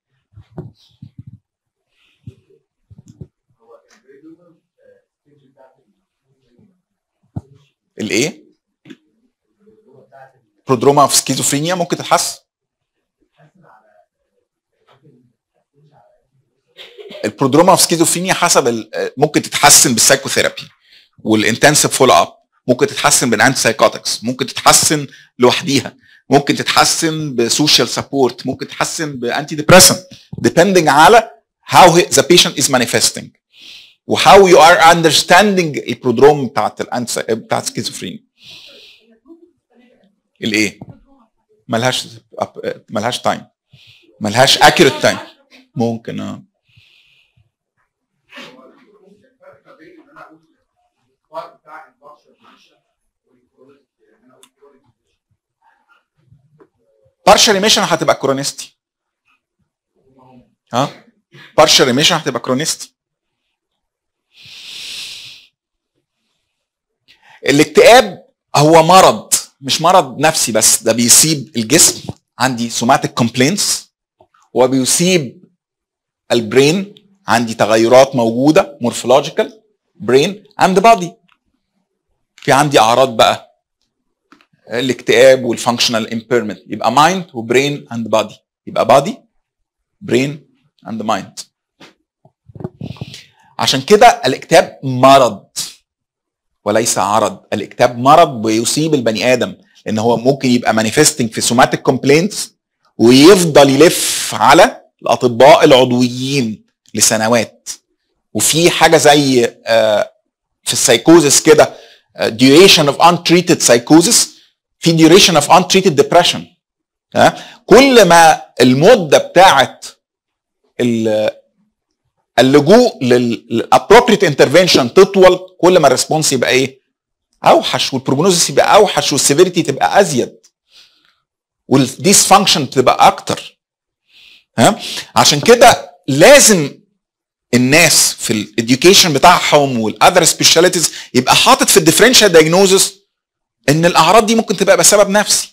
الايه؟ برودروما اوف سكيزوفرينيا ممكن تتحسن. البرودروما اوف سكيزوفرينيا حسب ممكن تتحسن بالسايكوثيرابي والانتنسيف فولو اب، ممكن تتحسن بالانتي سايكوتكس، ممكن تتحسن لوحديها، ممكن تتحسن بسوشيال سبورت، ممكن تتحسن بانتي ديبريسنت depending على how the patient is manifesting و how you are understanding البرودروم بتاعت الانتي بتاعت السكيزوفرينيا. الايه؟ ملهاش ملهاش تايم، ملهاش accurate تايم. ممكن اه partial remission هتبقى كرونستي. ها partial remission هتبقى كرونستي. الاكتئاب هو مرض، مش مرض نفسي بس، ده بيصيب الجسم. عندي somatic complaints وبيصيب البرين، عندي تغيرات موجوده morphological brain and body. في عندي اعراض بقى الاكتئاب والفانكشنال امبيرمنت، يبقى مايند وبرين اند بادي، يبقى بادي برين اند مايند. عشان كده الاكتئاب مرض وليس عرض. الاكتئاب مرض بيصيب البني ادم، لان هو ممكن يبقى مانيفستنج في سوماتيك كومبلينتس ويفضل يلف على الاطباء العضويين لسنوات. وفي حاجه زي في السايكوزس كده duration of untreated psychosis، في duration of untreated depression. ها كل ما المده بتاعت اللجوء للappropriate intervention تطول، كل ما الريسبونس يبقى ايه؟ اوحش، والبروجنوزس يبقى اوحش، والسيفيريتي تبقى ازيد، والديسفانكشن تبقى اكتر. ها عشان كده لازم الناس في الاديوكيشن بتاعهم والاذر سبيشاليتيز يبقى حاطط في الديفرنشال دايجنوزس ان الاعراض دي ممكن تبقى بسبب نفسي.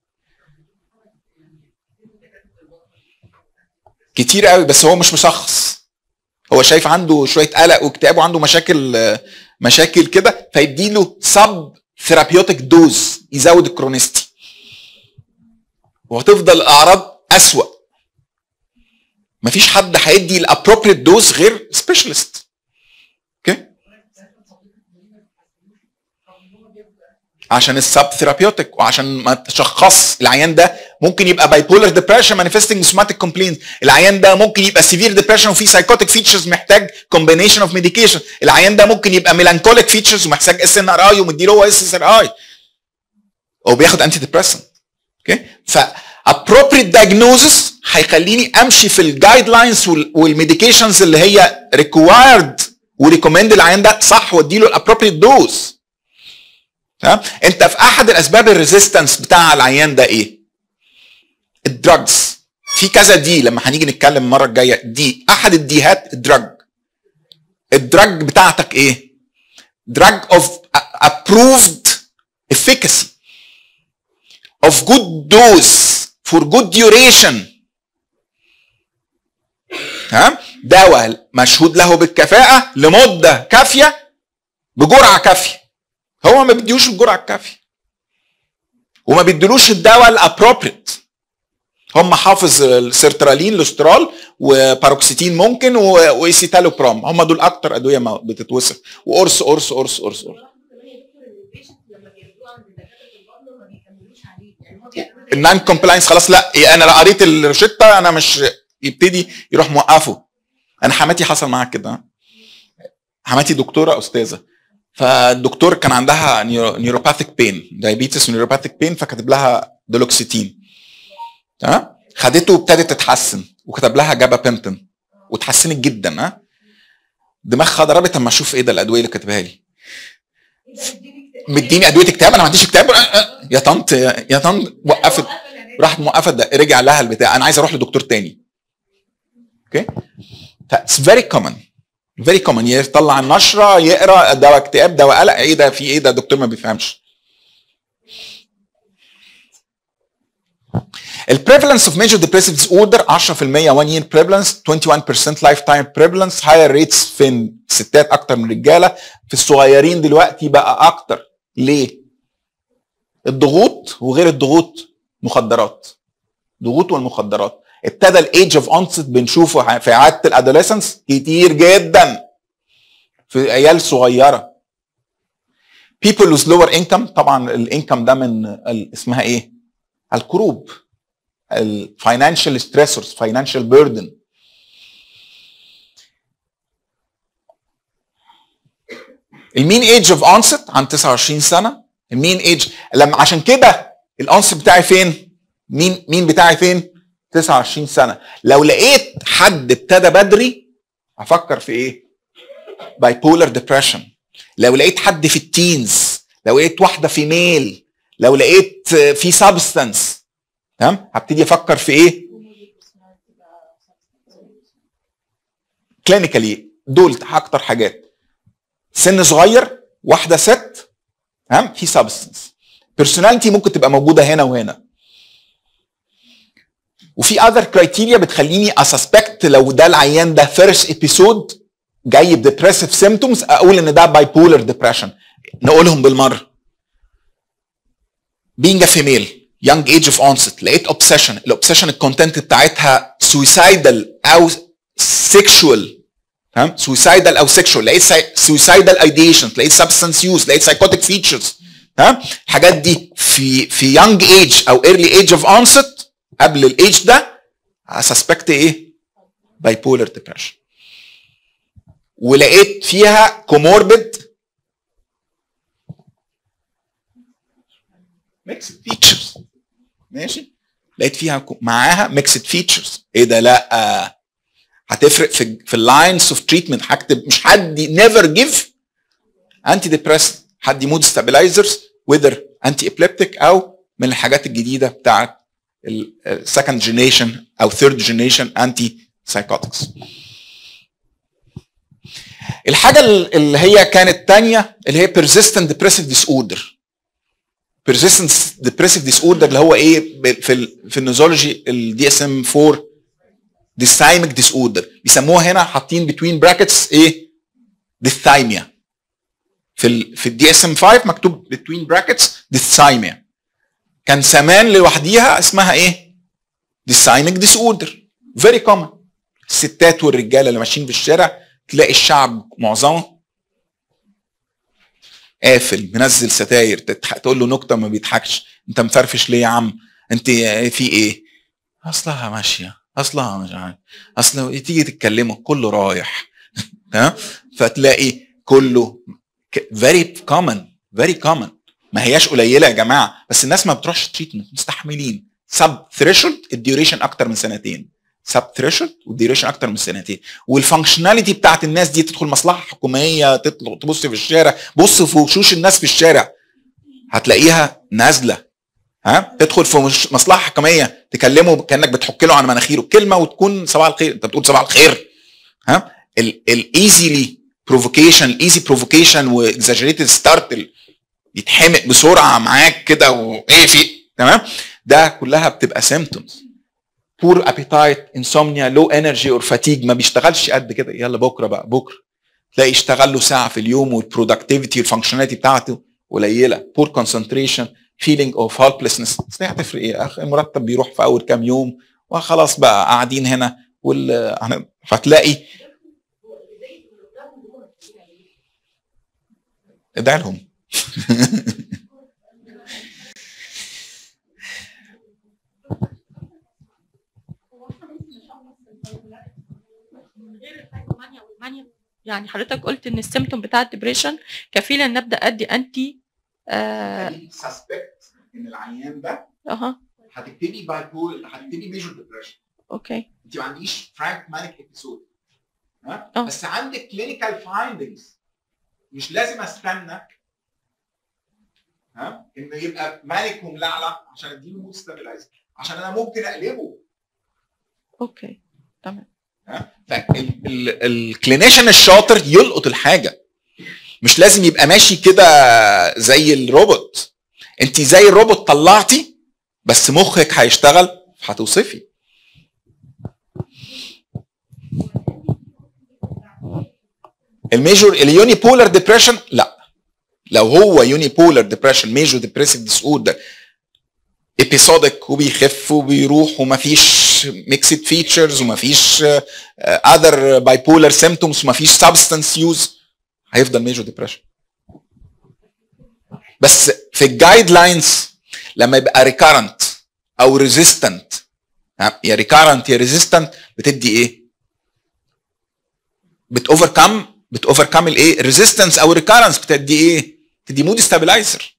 كتير قوي، بس هو مش مشخص، هو شايف عنده شويه قلق واكتئاب وعنده مشاكل مشاكل كده، فيديله سب ثيرابيوتيك دوز يزود الكرونستي، وهتفضل الاعراض اسوأ. مفيش حد هيدي الابروبريت دوز غير سبيشالست. اوكي، عشان السب ثيرابيوتيك وعشان ما تشخص العيان ده ممكن يبقى باي بولر ديبريشن مانيفستنج سوماتيك كومبلينت، العيان ده ممكن يبقى سيفير ديبريشن وفي سايكوتيك فيتشرز محتاج كومبينيشن اوف ميديكيشن، العيان ده ممكن يبقى ميلانكوليك فيتشرز ومحتاج اس ان ار اي ومديله هو اس اس ار اي وبياخد انتي ديبريسنت. اوكي، ف appropriate diagnosis هيخليني امشي في الجايد لاينز والميديكيشنز اللي هي required وريكومند العيان ده صح، واديله الابروبريت دوز. تمام؟ انت في احد الاسباب الريزيستنس بتاع العيان ده ايه؟ الدراجز. في كذا دي لما هنيجي نتكلم المره الجايه، دي احد الديهات الدراج. الدراج بتاعتك ايه؟ دراج اوف approved efficacy of good dose for good duration. ها دواء مشهود له بالكفاءة لمدة كافية بجرعة كافية. هو ما بيديوش الجرعة الكافية وما بيديلوش الدواء الابروبريت. هم حافظ السيرترالين لوسترال وباروكسيتين ممكن وايسيتالوبرام، هم دول اكتر ادوية ما بتتوصف، وقرص قرص قرص قرص قرص. النان كومبلاينس خلاص، لا انا قريت الروشته انا مش يبتدي يروح موقفه. انا حماتي حصل معاها كده، حماتي دكتوره استاذه، فالدكتور كان عندها نيوروباثيك بين، دايابيتس ونيوروباثيك بين، فكتب لها دولوكسيتين. تمام، خدته وابتدت تتحسن وكتب لها جابابنتين وتحسنت جدا. ها دماغها ضربت اما اشوف ايه ده الادويه اللي كاتبها لي. مديني ادويه اكتئاب، انا ما عنديش اكتئاب يا طنط يا طنط. وقفت، راحت موقفه، ده رجع لها البتاع، انا عايز اروح لدكتور تاني. اوكي، اتس فيري كومن فيري كومن، يطلع النشره يقرا دواء اكتئاب دواء قلق، ايه ده في ايه ده دكتور ما بيفهمش. البريفالنس اوف ميجر ديبريسيف ديس اوردر عشرة في المية one year prevalence، واحد وعشرين بالمية لايف تايم prevalence، هاير ريتس في الستات اكتر من الرجاله، في الصغيرين دلوقتي بقى اكتر. ليه؟ الضغوط وغير الضغوط، مخدرات، ضغوط والمخدرات. ابتدى الايدج اوف اونست بنشوفه في عاده الادوليسنس كتير جدا في عيال صغيره. people with lower income، طبعا الانكم ده من اسمها ايه؟ الكروب، الفاينانشال ستريسورز، فاينانشال بيردن. المين ايج اوف اونست عن تسعة وعشرين سنه. المين ايج لما عشان كده الانست بتاعي فين؟ مين مين بتاعي فين؟ تسعة وعشرين سنه. لو لقيت حد ابتدى بدري افكر في ايه؟ باي بولر ديبريشن. لو لقيت حد في التينز، لو لقيت واحده فيميل، لو لقيت في سبستانس، تمام. هبتدي افكر في ايه كلينيكالي. دول اكتر حاجات. سن صغير، واحده ست، تمام، في سبستنس. بيرسوناليتي ممكن تبقى موجوده هنا وهنا. وفي اذر كرايتيريا بتخليني اسسبكت لو ده العيان ده فيرست ابيسود جاي بديبريسيف سيمبتومز، اقول ان ده باي بولر ديبريشن. نقولهم بالمره. being a female young age of onset، لقيت obsession. الاوبسيشن الكونتنت بتاعتها suicidal او sexual، تمام، suicidal او sexual. لقيت suicidal ideation، لقيت substance use، لقيت psychotic features، تمام. الحاجات دي في في young age او early age of onset قبل الايج ده اسسبكت ايه؟ bipolar depression. ولقيت فيها comorbid mixed features، ماشي. لقيت فيها معاها mixed features. ايه ده؟ لا، هتفرق في في اللاينز اوف تريتمنت. هكتب مش حد نيفر جيف انتي ديبريسنت، حد مود ستابلايزرز whether انتي ابليبتيك او من الحاجات الجديده بتاعت السكند جنريشن او ثيرد جنريشن انتي سايكوتكس. الحاجه اللي هي كانت ثانيه اللي هي persistent depressive disorder. persistent depressive disorder اللي هو ايه في في النوزولوجي الدي اس ام أربعة dysthymic disorder. بيسموها هنا حاطين between brackets ايه؟ dysthymia. في ال في الدي اس ام خمسة مكتوب between brackets dysthymia. كان زمان لوحديها اسمها ايه؟ dysthymic disorder. very common. الستات والرجاله اللي ماشيين في الشارع تلاقي الشعب معظمه قافل منزل ستاير، تقول له نكته ما بيضحكش. انت مفرفش ليه يا عم؟ انت في ايه؟ اصلها ماشيه، اصلها مش عارف، اصل تيجي تتكلموا كله رايح. ها؟ فتلاقي كله very common very common. ما هياش قليله يا جماعه، بس الناس ما بتروحش تريتمنت، مستحملين. سب ثريشولد الديوريشن اكتر من سنتين. سب ثريشولد والديوريشن اكتر من سنتين. والفانكشناليتي بتاعت الناس دي تدخل مصلحه حكوميه، تطلع تبص في الشارع، بص في وشوش الناس في الشارع هتلاقيها نازله. ها؟ تدخل في مصلحه حكوميه تكلمه كانك بتحك له على مناخيره كلمه وتكون صباح الخير، انت بتقول صباح الخير. ها؟ الايزيلي بروفوكيشن، الايزي بروفوكيشن واكزاجريتد ستارت يتحمق بسرعه معاك كده وايه في، تمام؟ ده كلها بتبقى سيمبتومز. بور ابيتايت، انسومنيا، لو انرجي اور فاتيج، ما بيشتغلش قد كده، يلا بكره بقى بكره. تلاقي يشتغل له ساعه في اليوم والبرودكتيفيتي والفانكشناليتي بتاعته قليله. بور كونسنتريشن، فيلينج اوف هيلبلسنس. بس هتفرق ايه؟ اخ المرتب بيروح في اول كام يوم وخلاص بقى قاعدين هنا وال فتلاقي ادعي لهم. يعني حضرتك قلت ان السيمتوم بتاع الدبريشن كفيله ان ابدا ادي انتي آه سسبكت ان العيان ده اها هتبتدي باي بول، هتبتدي ميجور ديبريشن. اوكي. انت ما عنديش فرانك مانيك ابيسود، ها؟ أوه. بس عندك كلينيكال فايندنجز. مش لازم استنى ها انه يبقى مالك وملعلع عشان اديله مود ستابلايزر، عشان انا ممكن اقلبه. اوكي تمام. فالكلينيشن الشاطر يلقط الحاجه، مش لازم يبقى ماشي كده زي الروبوت. انت زي الروبوت طلعتي بس مخك هيشتغل هتوصفي. الميجور اليوني بولر ديبريشن لا، لو هو يوني بولر ديبريشن ميجور ديبريسيف ديس اوردر ابيسودك وبيخف وبيروح ومفيش ميكسد فيتشرز ومفيش اذر باي بولر سيمبتومز ومفيش سبستانس يوز، هيفضل ميجور ديبريشن. بس في الجايد لاينز لما يبقى ريكارنت او ريزيستنت، يا ريكارنت يا ريزيستنت، بتدي ايه؟ بتوفركم بتوفركم الايه؟ ريزيستنس او ريكارنس بتدي ايه؟ بتدي مود ستابلايزر.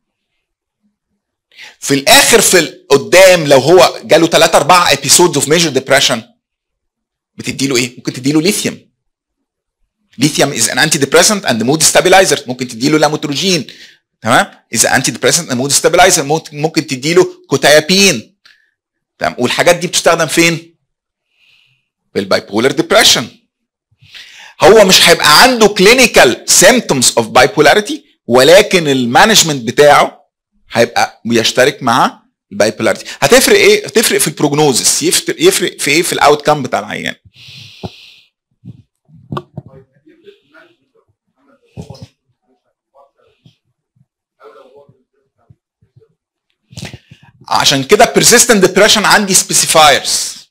في الاخر في قدام لو هو جاله ثلاثة أربعة ابيسودز اوف ميجر ديبريشن بتدي له ايه؟ ممكن تدي له ليثيوم. ليثيوم از ان انتي ديبريسنت اند مود ستابلايزر. ممكن تدي له لاموتروجين، تمام؟ از انتي ديبريسنت اند مود ستابلايزر. ممكن تدي له كوتايابين تمام. والحاجات دي بتستخدم فين؟ بالبايبولر ديبريشن. هو مش هيبقى عنده كلينيكال سيمبتومز اوف بايبولاريتي، ولكن المانجمنت بتاعه هيبقى بيشترك مع البايبولاريتي. هتفرق ايه؟ هتفرق في البروجنوزس، يفرق في ايه؟ في الاوت كام بتاع العيان. عشان كده persistent depression عندي specifiers.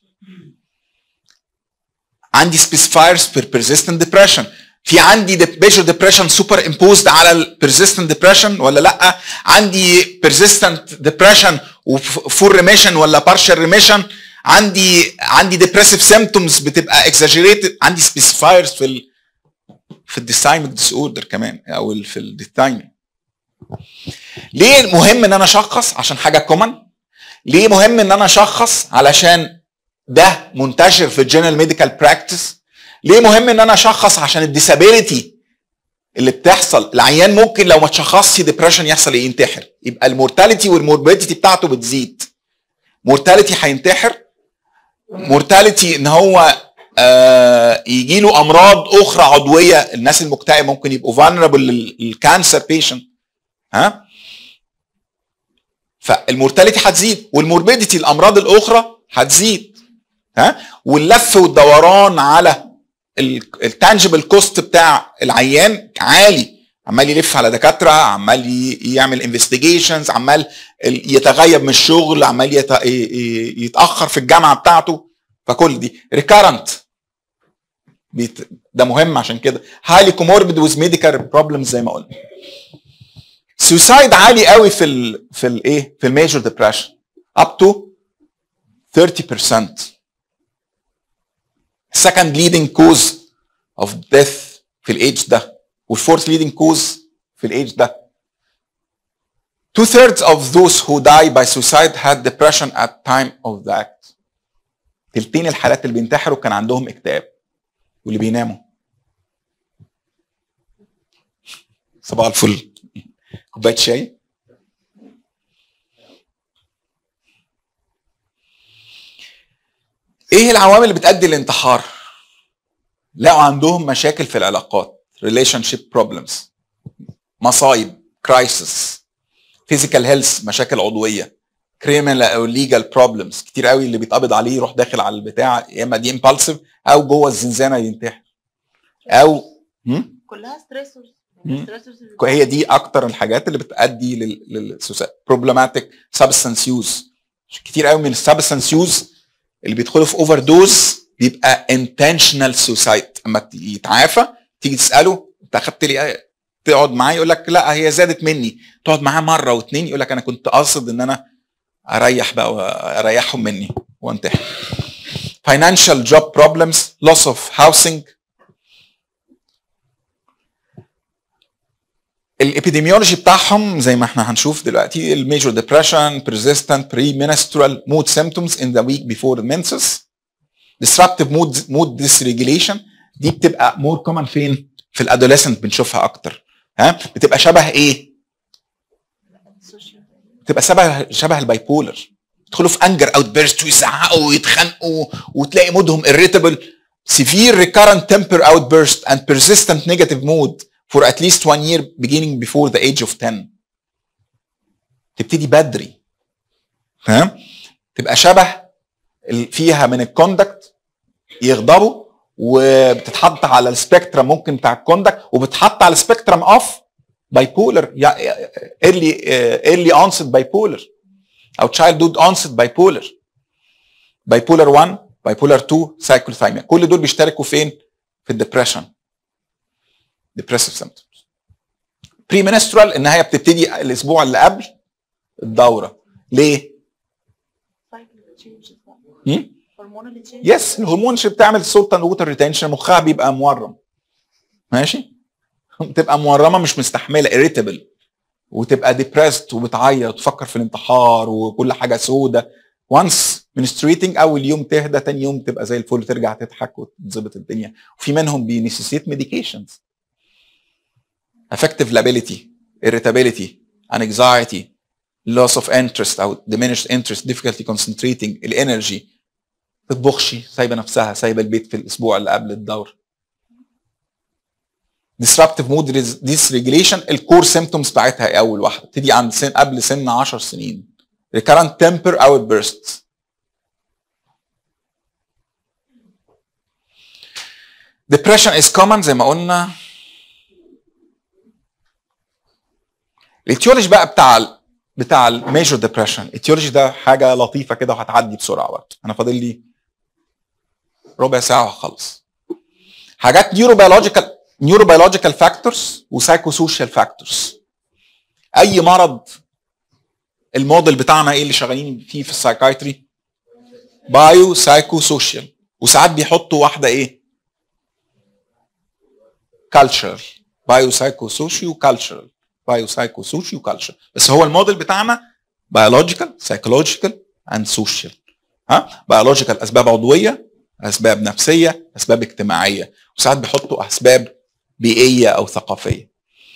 عندي specifiers for persistent depression. في عندي major depression superimposed على ال persistent depression ولا لا؟ عندي persistent depression و full remission ولا partial remission؟ عندي عندي depressive symptoms بتبقى exaggerated. عندي specifiers في ال في الديستايميك disorder كمان او في الديستايميك. ليه مهم ان انا اشخص؟ عشان حاجه كومن. ليه مهم ان انا اشخص؟ علشان ده منتشر في الجنرال ميديكال براكتس. ليه مهم ان انا اشخص؟ عشان الديسابيليتي اللي بتحصل. العيان ممكن لو ما تشخصش ديبريشن يحصل ايه؟ ينتحر. يبقى المورتاليتي والموربيديتي بتاعته بتزيد. مورتاليتي هينتحر، مورتاليتي ان هو آه يجي له امراض اخرى عضويه. الناس المكتئبه ممكن يبقوا فالنربل للكانسر بيشنت. ها؟ فالمورتاليتي هتزيد، والموربيديتي الامراض الاخرى هتزيد. ها؟ واللف والدوران على التانجبل كوست بتاع العيان عالي. عمال يلف على دكاتره، عمال يعمل انفستيجيشنز، عمال يتغيب من الشغل، عمال يتاخر في الجامعه بتاعته. فكل دي ريكارنت. ده مهم. عشان كده هايلي كوموربيد ويز ميديكال بروبلمز زي ما قلنا. سوسايد عالي قوي في ال في الايه؟ في الميجر ديبريشن up to thirty percent. second leading cause of death في الايدج ده، والfourth leading cause في الايدج ده. two thirds of those who die by suicide had depression at time of the act. تلتين الحالات اللي بينتحروا كان عندهم اكتئاب، واللي بيناموا. صباح الفل. كوبايه شاي. ايه العوامل اللي بتؤدي للانتحار؟ لقوا عندهم مشاكل في العلاقات، relationship problems، مصايب، crisis، physical health، مشاكل عضويه، criminal او legal problems. كتير قوي اللي بيتقبض عليه يروح داخل على البتاع، يا اما دي impulsive او جوه الزنزانه ينتحر. او كلها ستريسورز. هي دي اكتر الحاجات اللي بتؤدي لل problematic substance use. كتير قوي من السبستانس يوز اللي بيدخلوا في اوفر دوز بيبقى intentional suicide. اما يتعافى تيجي تساله انت اخدت لي، تقعد معاه يقول لك لا هي زادت مني. تقعد معاه مره واثنين يقول لك انا كنت قاصد ان انا اريح بقى واريحهم مني وانتحر. financial job problems، loss of housing. الابيديميولوجي بتاعهم زي ما احنا هنشوف دلوقتي، الميجور ديبريشن، persistent pre-menstrual mood symptoms in the week before the menses، disruptive mood mood dysregulation. دي بتبقى more common فين؟ في الادوليسنت بنشوفها اكتر. ها؟ بتبقى شبه ايه؟ بتبقى شبه شبه البايبولر. يدخلوا في انجر اوت بيرست ويزعقوا ويتخانقوا وتلاقي مودهم irritable. severe recurrent temper outburst and persistent negative mood for at least one year beginning before the age of ten. تبتدي بدري. ها؟ تبقى شبه فيها من الكوندكت، يغضبوا وبتتحط على السبيكترم ممكن بتاع الكوندكت، وبتتحط على السبيكترم اوف بايبولر، early early onset bipolar او childhood onset bipolar. bipolar one، bipolar two، cyclothymia. كل دول بيشتركوا فين؟ في الدبريشن. depressive symptoms. pre-menstrual ان هي بتبتدي الاسبوع اللي قبل الدوره. ليه؟ يس، الهرمون اللي بتعمل سولت اند ووتر ريتنشن، مخها بيبقى مورم. ماشي؟ بتبقى مورمه مش مستحمله، irritable، وتبقى depressed وبتعيط وتفكر في الانتحار وكل حاجه سودة. once menstruating اول يوم تهدى، تاني يوم تبقى زي الفل، ترجع تضحك وتظبط الدنيا. وفي منهم بينيسيسيت ميديكيشنز. affective lability، irritability، anxiety، loss of interest او diminished interest, difficulty concentrating, الانرجي، تطبخش، سايبه نفسها، سايبه البيت في الاسبوع اللي قبل الدوره. disruptive mood dysregulation، الكور سيمبتومز بتاعتها اول واحده تبتدي عند سن قبل سن عشر سنين. recurrent temper outbursts. depression is common زي ما قلنا. الاتيولوجي بقى بتاع ال بتاع الميجور ديبريشن، الاتيولوجي ده حاجه لطيفه كده وهتعدي بسرعه برضه، انا فاضل لي ربع ساعه وهخلص. حاجات نيوروبيولوجيكال نيوروبيولوجيكال فاكتورز وسايكو سوشيال فاكتورز. اي مرض الموديل بتاعنا ايه اللي شغالين فيه في السايكايتري؟ بايو سايكو سوشيال، وساعات بيحطوا واحده ايه؟ كالتشرال، بايو سايكو سوشيو كالتشرال، بايو سايكو سوشيو كالتشر، بس هو الموديل بتاعنا بيولوجيكال سايكولوجيكال اند سوشيال. ها بيولوجيكال اسباب عضويه، اسباب نفسيه، اسباب اجتماعيه، وساعات بيحطوا اسباب بيئيه او ثقافيه.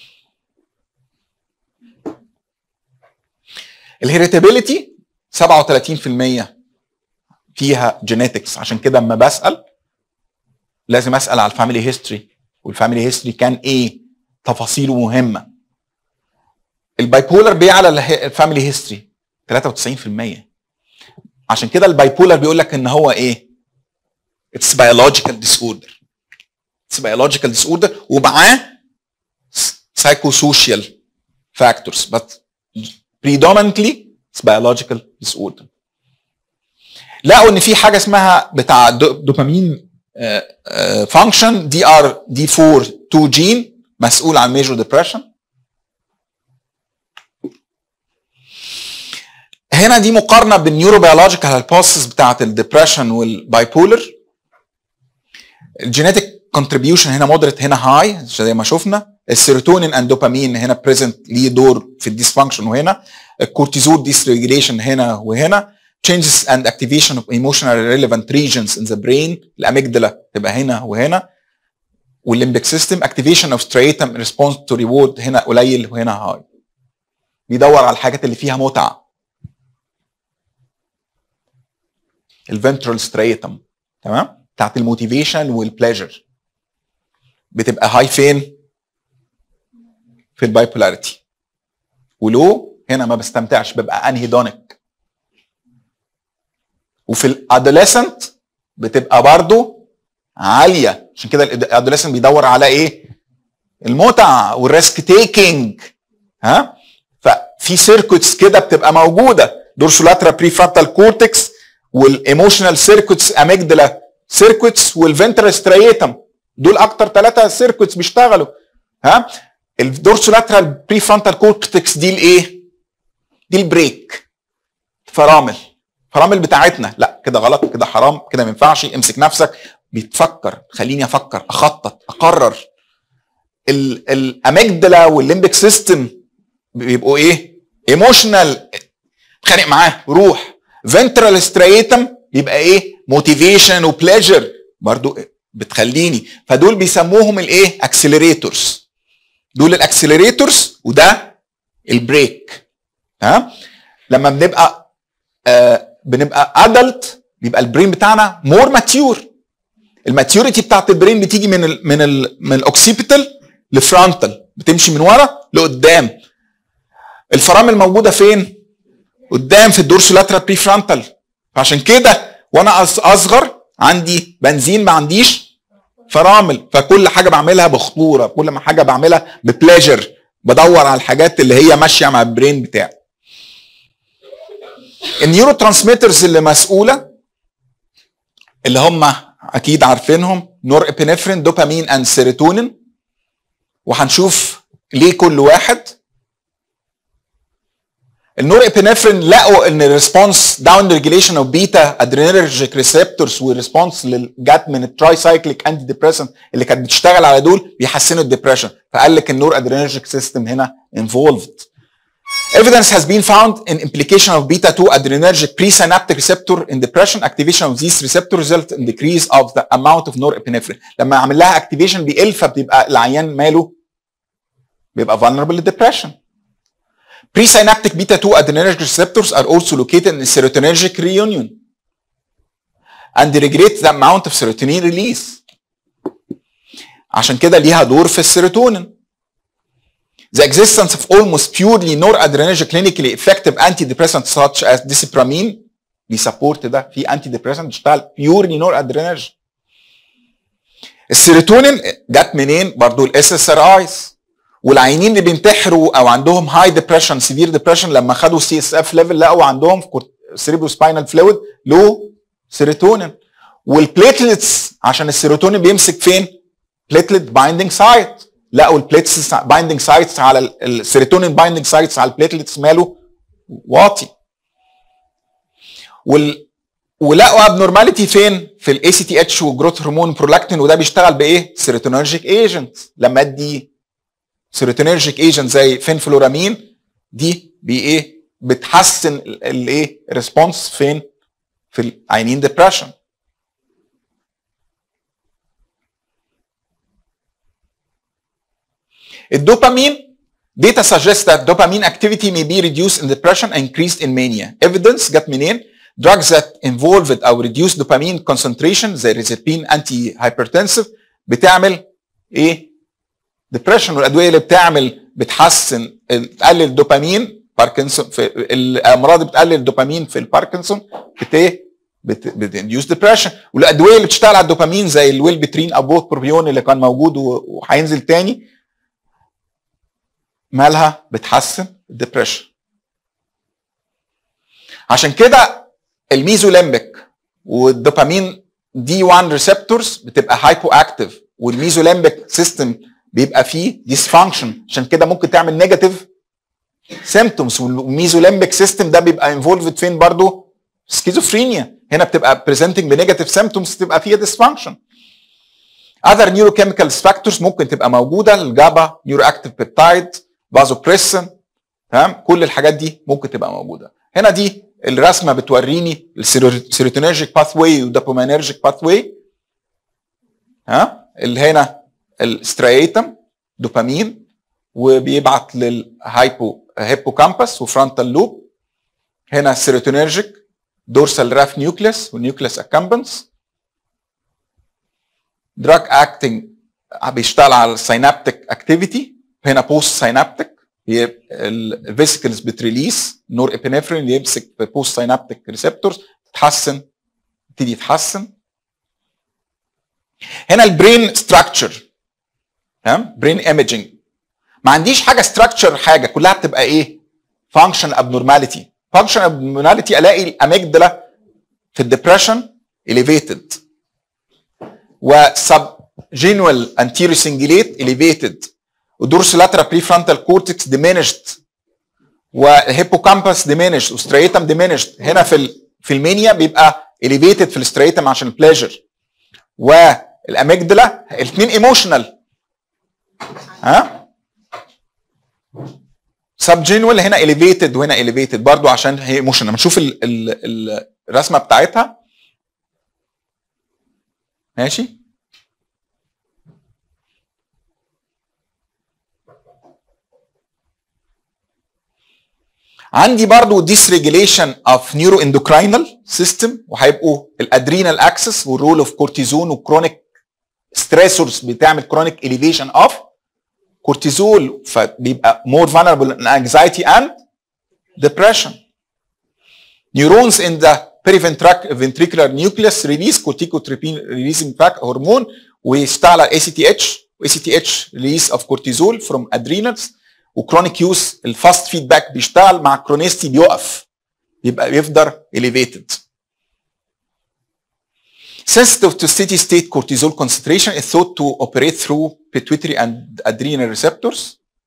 الهيريتابيليتي سبعة وثلاثين بالمية فيها جينيتكس، عشان كده اما بسال لازم اسال على الفاميلي هيستوري، والفاميلي هيستوري كان ايه؟ تفاصيله مهمه. البايبولر بيعلى الفاميلي هيستوري ثلاثة وتسعين بالمية، عشان كده البايبولر بيقول لك ان هو ايه؟ اتس بايولوجيكال ديس اوردر، اتس بايولوجيكال ديس اوردر ومعاه سايكو سوشيال فاكتورز، بس predominantly it's biological disorder. لقوا ان في حاجه اسمها بتاع دوبامين فانكشن دي ار دي أربعة اتنين جين مسؤول عن ميجور ديبريشن. هنا دي مقارنه بالنيوروبيولوجيكال هايبوثيسيس بتاعه الديبريشن والبايبولر. الجينيتك كونتريبيوشن هنا مودريت، هنا هاي زي ما شفنا. السيروتونين اند دوبامين هنا بريزنت ليه دور في الديسفانكشن، وهنا الكورتيزول ديسريجيليشن هنا وهنا. changes and activation of emotional relevant regions in the brain، الاميجدلا تبقى هنا وهنا. والليمبيك سيستم activation of striatum response to reward هنا قليل وهنا هاي. بيدور على الحاجات اللي فيها متعه. الفنترال ستريتم تمام بتاعت الموتيفيشن والبليجر بتبقى هاي فين؟ في البايبولاريتي. ولو هنا ما بستمتعش، ببقى انهيدونيك. وفي الادوليسنت بتبقى برضو عاليه، عشان كده الادوليسنت بيدور على ايه؟ المتعه والريسك تيكينج. ها ففي سيركتس كده بتبقى موجوده، دورسولاترا بريفرونتال كورتكس والايموشنال سيركتس، اميجدلا سيركتس والفنترال ستريتم، دول اكتر ثلاثه سيركتس بيشتغلوا. ها الدورسولاترال بريفرونتال كورتكس دي الايه؟ دي البريك، فرامل فرامل بتاعتنا. لا كده غلط، كده حرام، كده ما ينفعش، امسك نفسك. بيتفكر، خليني افكر، اخطط، اقرر. الاميجدلا والليمبيك سيستم بيبقوا ايه؟ ايموشنال، اتخانق معاه روح. فنترال ستريتم يبقى ايه؟ موتيفيشن وبليجر، برضو بتخليني. فدول بيسموهم الايه؟ اكسلريتورز. دول الاكسلريتورز وده البريك. ها لما بنبقى آه بنبقى ادلت بيبقى البرين بتاعنا مور ماتيور. الماتيوريتي بتاعت البرين بتيجي من ال من ال من الاوكسيبيتال لفرونتال، بتمشي من ورا لقدام. الفرامل موجوده فين؟ قدام في الدورسولاترال بريفرونتال. فعشان كده وانا اصغر عندي بنزين، ما عنديش فرامل، فكل حاجه بعملها بخطوره، كل ما حاجه بعملها ببليجر، بدور على الحاجات اللي هي ماشيه مع البرين بتاعي. النيورو ترانسميترز اللي مسؤوله اللي هم اكيد عارفينهم، نور ابينفرين، دوبامين اند سيروتونين. وهنشوف ليه كل واحد. النور ابينفرين لقوا ان الريسبونس داون ريجيليشن اوف بيتا ادرينرجيك ريسبتورز والريسبونس اللي جت من التراي سايكليك انتي ديبريسنت اللي كانت بتشتغل على دول بيحسنوا الديبريشن، فقال لك النور ادرينرجيك سيستم هنا involved. Evidence has been found in implication of beta two adrenergic presynaptic receptor in depression. Activation of these receptors result in decrease of the amount of norepinephrine. لما اعمل لها activation بيقل، فبتبقى العيان ماله؟ بيبقى vulnerable to depression. Presynaptic beta two adrenergic receptors are also located in the serotonergic reunion and they regulate the amount of serotonin release. عشان كده ليها دور في السيروتونين. The existence of almost purely noradrenergic clinically effective antidepressants such as disipramine بيسبورت ده في antidepressant بتشتغل purely noradrenergic. السيروتونين جت منين؟ برضو الاس اس ار ايز، والعيانين اللي بينتحروا او عندهم هاي ديبريشن سيفير ديبريشن لما خدوا سي اس اف ليفل لقوا عندهم سيريبرو سباينال فلويد لو سيروتونين. والبليتلتس عشان السيروتونين بيمسك فين؟ بليتلت بايندينج سايت، لقوا البليتلتس بايندينج سايتس على السيروتونين بايندينج سايتس على البليتلتس ماله واطي. وال ولقوا ابنورماليتي فين؟ في الاي سي تي اتش والجروث هرمون برولاكتين، وده بيشتغل بايه؟ سيروتونرجيك ايجنت. لما ادي سيروتونرجيك ايجنت زي فينفلورامين دي بي ايه؟ بتحسن الايه؟ ريسبونس فين؟ في العينين ديبريشن. الدوبامين data suggests that dopamine activity may be reduced in depression and increased in mania. Evidence جت منين؟ drugs that involved او reduce dopamine concentration زي ريزيبين انتي هايبرتنسيف بتعمل ايه؟ depression. والادويه اللي بتعمل بتحسن تقلل الدوبامين باركنسون في الامراض اللي بتقلل الدوبامين في الباركنسون بت ايه؟ بتنديوس ديبريشن. والادويه اللي بتشتغل على الدوبامين زي الويلبترين او بوثبروبيون اللي كان موجود وهينزل تاني مالها؟ بتحسن الديبريشن. عشان كده الميزوليمبيك والدوبامين دي واحد ريسبتورز بتبقى هايبو اكتيف، والميزوليمبيك سيستم بيبقى فيه ديسفانكشن، عشان كده ممكن تعمل نيجاتيف سيمبتومز. والميزوليمبيك سيستم ده بيبقى انفولفد فين برضو؟ سكيزوفرينيا، هنا بتبقى بريزنتنج بنيجاتيف سيمبتومز تبقى فيها ديسفانكشن. other neurochemical factors ممكن تبقى موجوده، الجابا نيورو اكتيف بيبتايد، فازوبريسين، تمام؟ كل الحاجات دي ممكن تبقى موجوده. هنا دي الرسمه بتوريني السيروتونيرجيك باثوي والدوبامينرجيك باثوي، ها اللي هنا السترياتم دوبامين وبيبعت للهايبو هيبوكامبس وفرونتال لوب. هنا السيروتونيرجيك دورسال راف نيوكليس والنيوكليس اكامبنس. دراج اكتنج بيشتغل على السينابتيك اكتيفيتي. هنا بوست سينابتيك الفيسيكلز بتريليس نور ابينفرين اللي يمسك في بوست سينابتيك ريسبتورز تتحسن، تبتدي يتحسن. هنا البرين ستراكشر، تمام؟ برين ايميجنج. ما عنديش حاجه ستراكشر حاجه، كلها بتبقى ايه؟ فانكشن ابنورماليتي. فانكشن ابنورماليتي الاقي الاميجدلا في الدبريشن اليفيتد، وسب جينوال انتيريو سنجليت اليفيتد، ودورسولاترال بريفرونتال كورتكس ديمينشد، وهيبوكامبس ديمينشد، وستريتم ديمينشد. هنا في في المانيا بيبقى اليفيتد في الستريتم عشان البليجر، والاميجدلا الاثنين ايموشنال، ها؟ سب جينوال هنا اليفيتد وهنا اليفيتد برضو عشان هي ايموشنال. بنشوف الرسمه بتاعتها، ماشي؟ عندي برضو dysregulation of neuroendocrine system، وهيبقوا الادرينال اكسس والرول اوف كورتيزون وكرونيك ستريسورز بتعمل كرونيك elevation of كورتيزول، فبيبقى more vulnerable in anxiety and depression. Neurons in the periventricular nucleus release corticotropin releasing hormone ويشتغل على A C T H و A C T H release of cortisol from adrenals. وكرونيك يوز الفاست فيدباك بيشتغل مع كرونيستي بيقف، يبقى بيفضل elevated. Sensitive to steady state cortisol concentration is thought to operate through pituitary and adrenal receptors.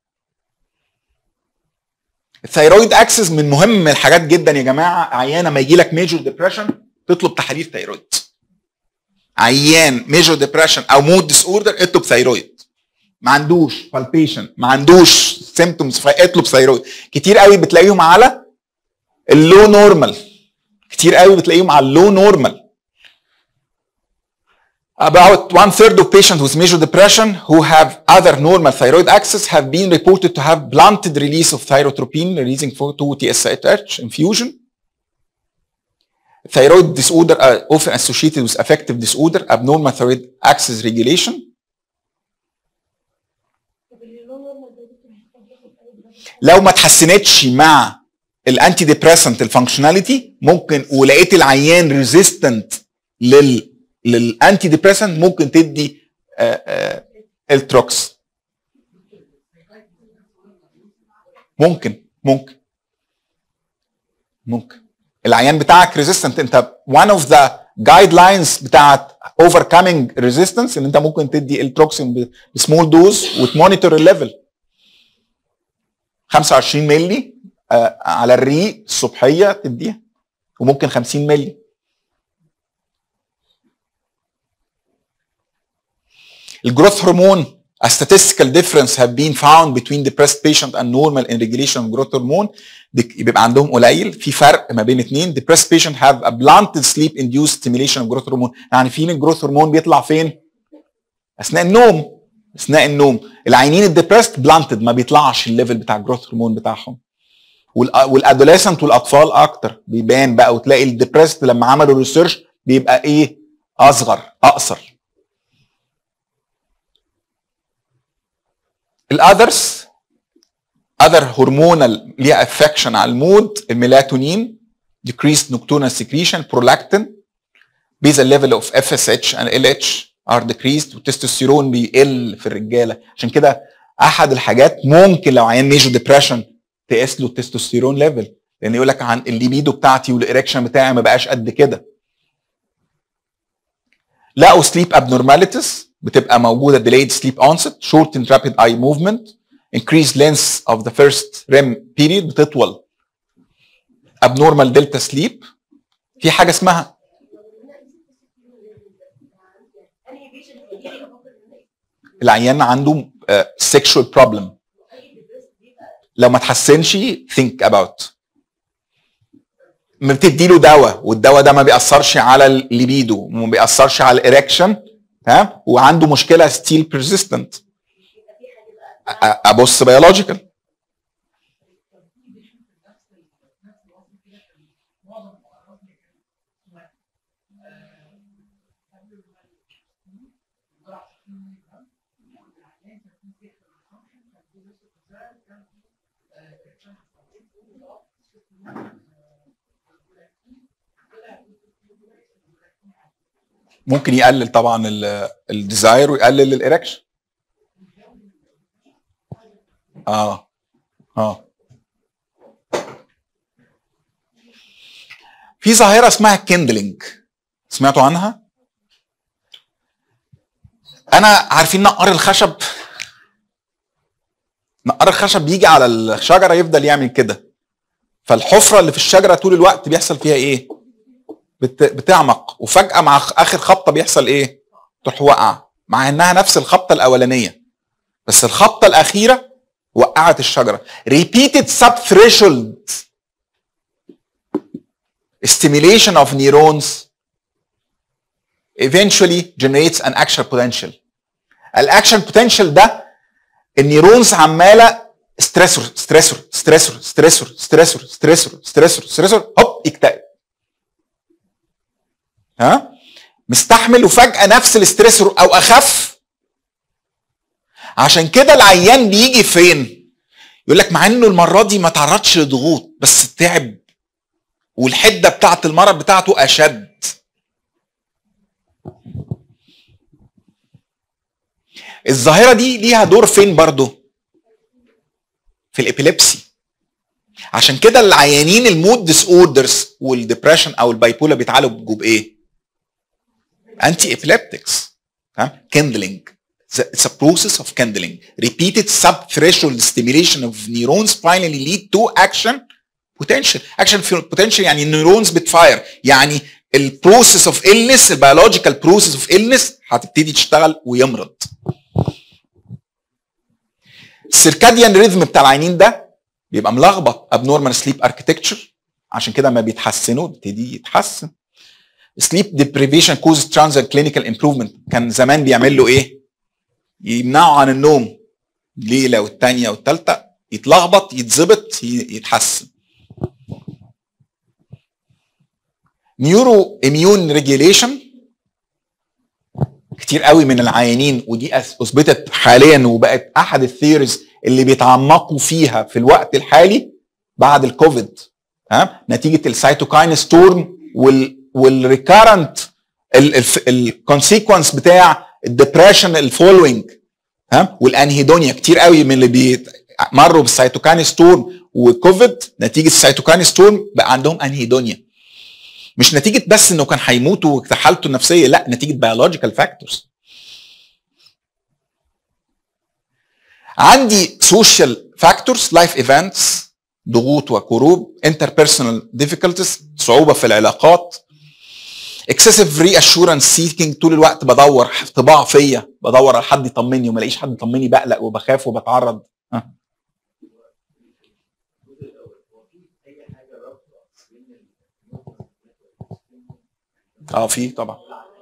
الثيرويد اكسس من مهم الحاجات جدا يا جماعه. عيانه ما يجي لك ميجور ديبريشن تطلب تحاليل ثيرويد. عيان ميجور ديبريشن او مود ديس اوردر اطلب ثيرويد. ما عندوش بالبيشن، ما عندوش سيمبتومز، فاطلب ثيرويد. كتير قوي بتلاقيهم على اللو نورمال، كتير قوي بتلاقيهم على اللو نورمال. About one third of patients with major depression who have other normal thyroid axis have been reported to have blunted release of thyrotropin releasing two T S H infusion. Thyroid disorder are often associated with affective disorder, abnormal thyroid axis regulation. لو ما تحسنتش مع الانتي ديبريسنت الفانكشناليتي ممكن، ولقيت العيان ريزيستنت لل للانتي ديبريسنت ممكن تدي التروكس. ممكن ممكن ممكن العيان بتاعك ريزيستنت، انت one of the guidelines بتاعت overcoming resistance ان انت ممكن تدي التروكسين بسمول دوز وتمونيتور الليفل. خمسة وعشرين مللي على الريق الصبحيه تديها، وممكن خمسين مللي. الجروث هرمون a statistical difference have been found between depressed patient and normal in regulation of growth hormone. بيبقى عندهم قليل، في فرق ما بين اثنين. depressed patient have a blunted sleep induced stimulation of growth hormone. يعني فين الجروث هرمون بيطلع فين؟ اثناء النوم. اثناء النوم العينين الديبرست blunted ما بيطلعش الليفل بتاع الجروث هرمون بتاعهم. والادوليسنت والاطفال اكتر بيبان بقى، وتلاقي الديبرست لما عملوا ريسيرش بيبقى ايه؟ اصغر اقصر. الاذرز other hormonal ليها افكشن على المود، الميلاتونين decreased nocturnal secretion، prolactin basal level of F S H and L H are decreased، والتستوستيرون بيقل في الرجاله. عشان كده احد الحاجات ممكن لو عيان ميجر ديبريشن تقيس له التستوستيرون ليفل، لان يقول لك عن الليبيدو بتاعتي والاريكشن بتاعي ما بقاش قد كده. لقوا sleep abnormalities بتبقى موجوده delayed sleep onset، short and rapid eye movement، increased length of the first R E M period بتطول، abnormal delta sleep. في حاجه اسمها العيان عنده uh, sexual problem لو ما تحسنش think about. ما بتدي له دواء والدواء ده ما بيأثرش على الليبيدو وما بيأثرش على الإريكشن، ها، وعنده مشكله ستيل بيرسيستنت. ابص بيولوجيكال. ممكن يقلل طبعا الديزاير ويقلل الاريكشن. اه اه في ظاهره اسمها كيندلينج، سمعتوا عنها؟ انا عارفين نقار الخشب، نقار الخشب بيجي على الشجره يفضل يعمل كده، فالحفره اللي في الشجره طول الوقت بيحصل فيها ايه؟ بتعمق، وفجأة مع آخر خبطة بيحصل إيه؟ تروح وقع، مع إنها نفس الخبطة الأولانية، بس الخبطة الأخيرة وقعت الشجرة. repeated sub-threshold stimulation of neurons eventually generates an action potential. الأكشن potential ده النيرونز عمالة ستريسور ستريسور ستريسور ستريسور ستريسور ستريسور ستريسور ستريسور هوب يكتئب. ها؟ مستحمل وفجأة نفس الاستريسور او اخف. عشان كده العيان بيجي فين؟ يقول لك مع انه المرة دي ما تعرضش لضغوط بس تعب والحدة بتاعت المرض بتاعته اشد. الظاهرة دي ليها دور فين برضو؟ في الابيليبسي. عشان كده العيانين المود ديس اوردرز والديبريشن او البايبولا بيتعالجوا بايه؟ انتي ابيليبتكس. تمام؟ كندلينج. It's a process of kindling. Repeated sub-threshold stimulation of neurons finally lead to action potential. Action potential يعني النيورونز بتفاير، يعني البروسيس اوف illness، البيولوجيكال بروسيس اوف illness هتبتدي تشتغل ويمرض. السيركاديان ريذم بتاع العينين ده بيبقى ملخبط، abnormal sleep architecture، عشان كده ما بيتحسنوا بيبتدي يتحسن. سليب ديبريفيشن كوز ترانزيت كلينيكال امبروفمنت. كان زمان بيعمل له ايه؟ يمنعه عن النوم ليله والثانيه والثالثه، يتلخبط يتظبط يتحسن. نيورو اميون ريجيليشن، كتير قوي من العيانين، ودي اثبتت حاليا وبقت احد الثيوريز اللي بيتعمقوا فيها في الوقت الحالي بعد الكوفيد، ها، نتيجه السيتوكاين ستورم وال والريكارنت الكونسيكونس بتاع الدبريشن الفولوينج، ها، والانهيدونيا. كتير قوي من اللي بيمروا بالسيتوكاين ستورم وكوفيد نتيجه السيتوكاين ستورم بقى عندهم انهيدونيا، مش نتيجه بس انه كان هيموتوا وحالته النفسيه، لا، نتيجه بيولوجيكال فاكتورز. عندي سوشيال فاكتورز، لايف ايفنتس، ضغوط وكروب، انتربيرسونال ديفيكولتيز، صعوبه في العلاقات، اكسسيف ري اشورنس سيكينج، طول الوقت بدور طباع فيا، بدور على حد يطمني وما الاقيش حد يطمني، بقلق وبخاف وبتعرض. ها. اه في طبعا،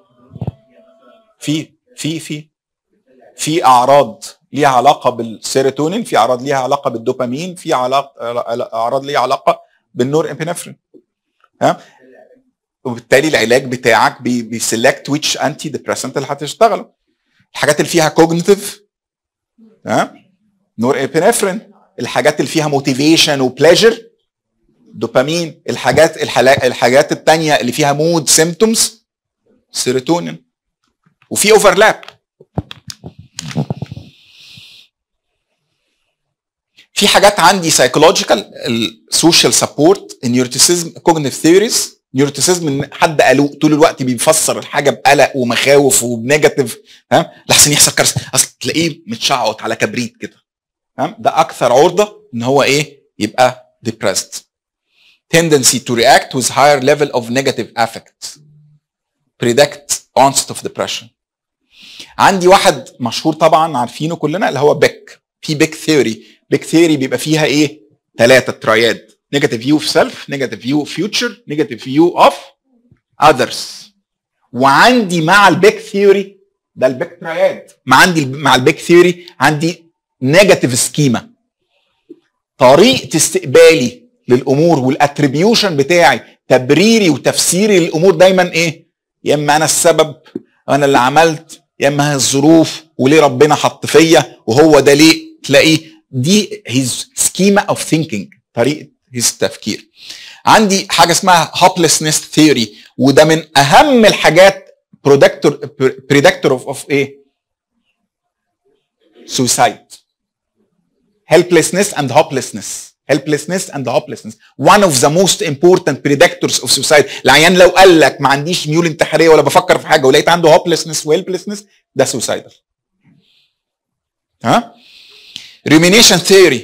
في في في في اعراض ليها علاقه بالسيروتونين، في اعراض ليها علاقه بالدوبامين، في علاقه اعراض ليها علاقه بالنور ابنفرين، ها. وبالتالي العلاج بتاعك بيسلكت ويتش انتي ديبريسنت اللي هتشتغله. الحاجات اللي فيها كوجنيتيف، ها، نور ابنفرين. الحاجات اللي فيها موتيفيشن وبليجر، دوبامين. الحاجات الحاجات الثانيه اللي فيها مود سيمبتومز، سيروتونين. وفي اوفرلاب. في حاجات عندي سايكولوجيكال، السوشيال سبورت، النيوروتيسيزم، كوجنيتيف ثيوريز. نيوروتيسيزم ان حد قلق طول الوقت بيفسر الحاجه بقلق ومخاوف وبنيجاتيف، ها، لحسن يحصل كارثه، اصل تلاقيه متشعوط على كبريت كده، ها، ده اكثر عرضه ان هو ايه؟ يبقى depressed. tendency to react with higher level of negative affect predict onset of depression. عندي واحد مشهور طبعا عارفينه كلنا اللي هو بيك. في بيك ثيوري. بيك ثيوري بيبقى فيها ايه؟ ثلاثه تراياد: negative view of self, negative view of future, negative view of others. وعندي مع البيك ثيوري ده البيك تراياد، مع عندي مع البيك ثيوري عندي نيجاتيف سكيما، طريقه استقبالي للامور والاتريبيوشن بتاعي، تبريري وتفسيري للامور دايما ايه؟ يا اما انا السبب، انا اللي عملت، يا اما الظروف، وليه ربنا حط فيا، وهو ده ليه. تلاقيه دي his schema of thinking، طريقه his تفكير. عندي حاجه اسمها hopelessness theory، وده من اهم الحاجات predictor predictor of, of ايه؟ suicide. helplessness and hopelessness. helplessness and hopelessness one of the most important predictors of suicide. العيان لو قال لك ما عنديش ميول انتحاريه ولا بفكر في حاجه ولقيت عنده hopelessness و helplessness، ده suicidal. ها؟ rumination theory،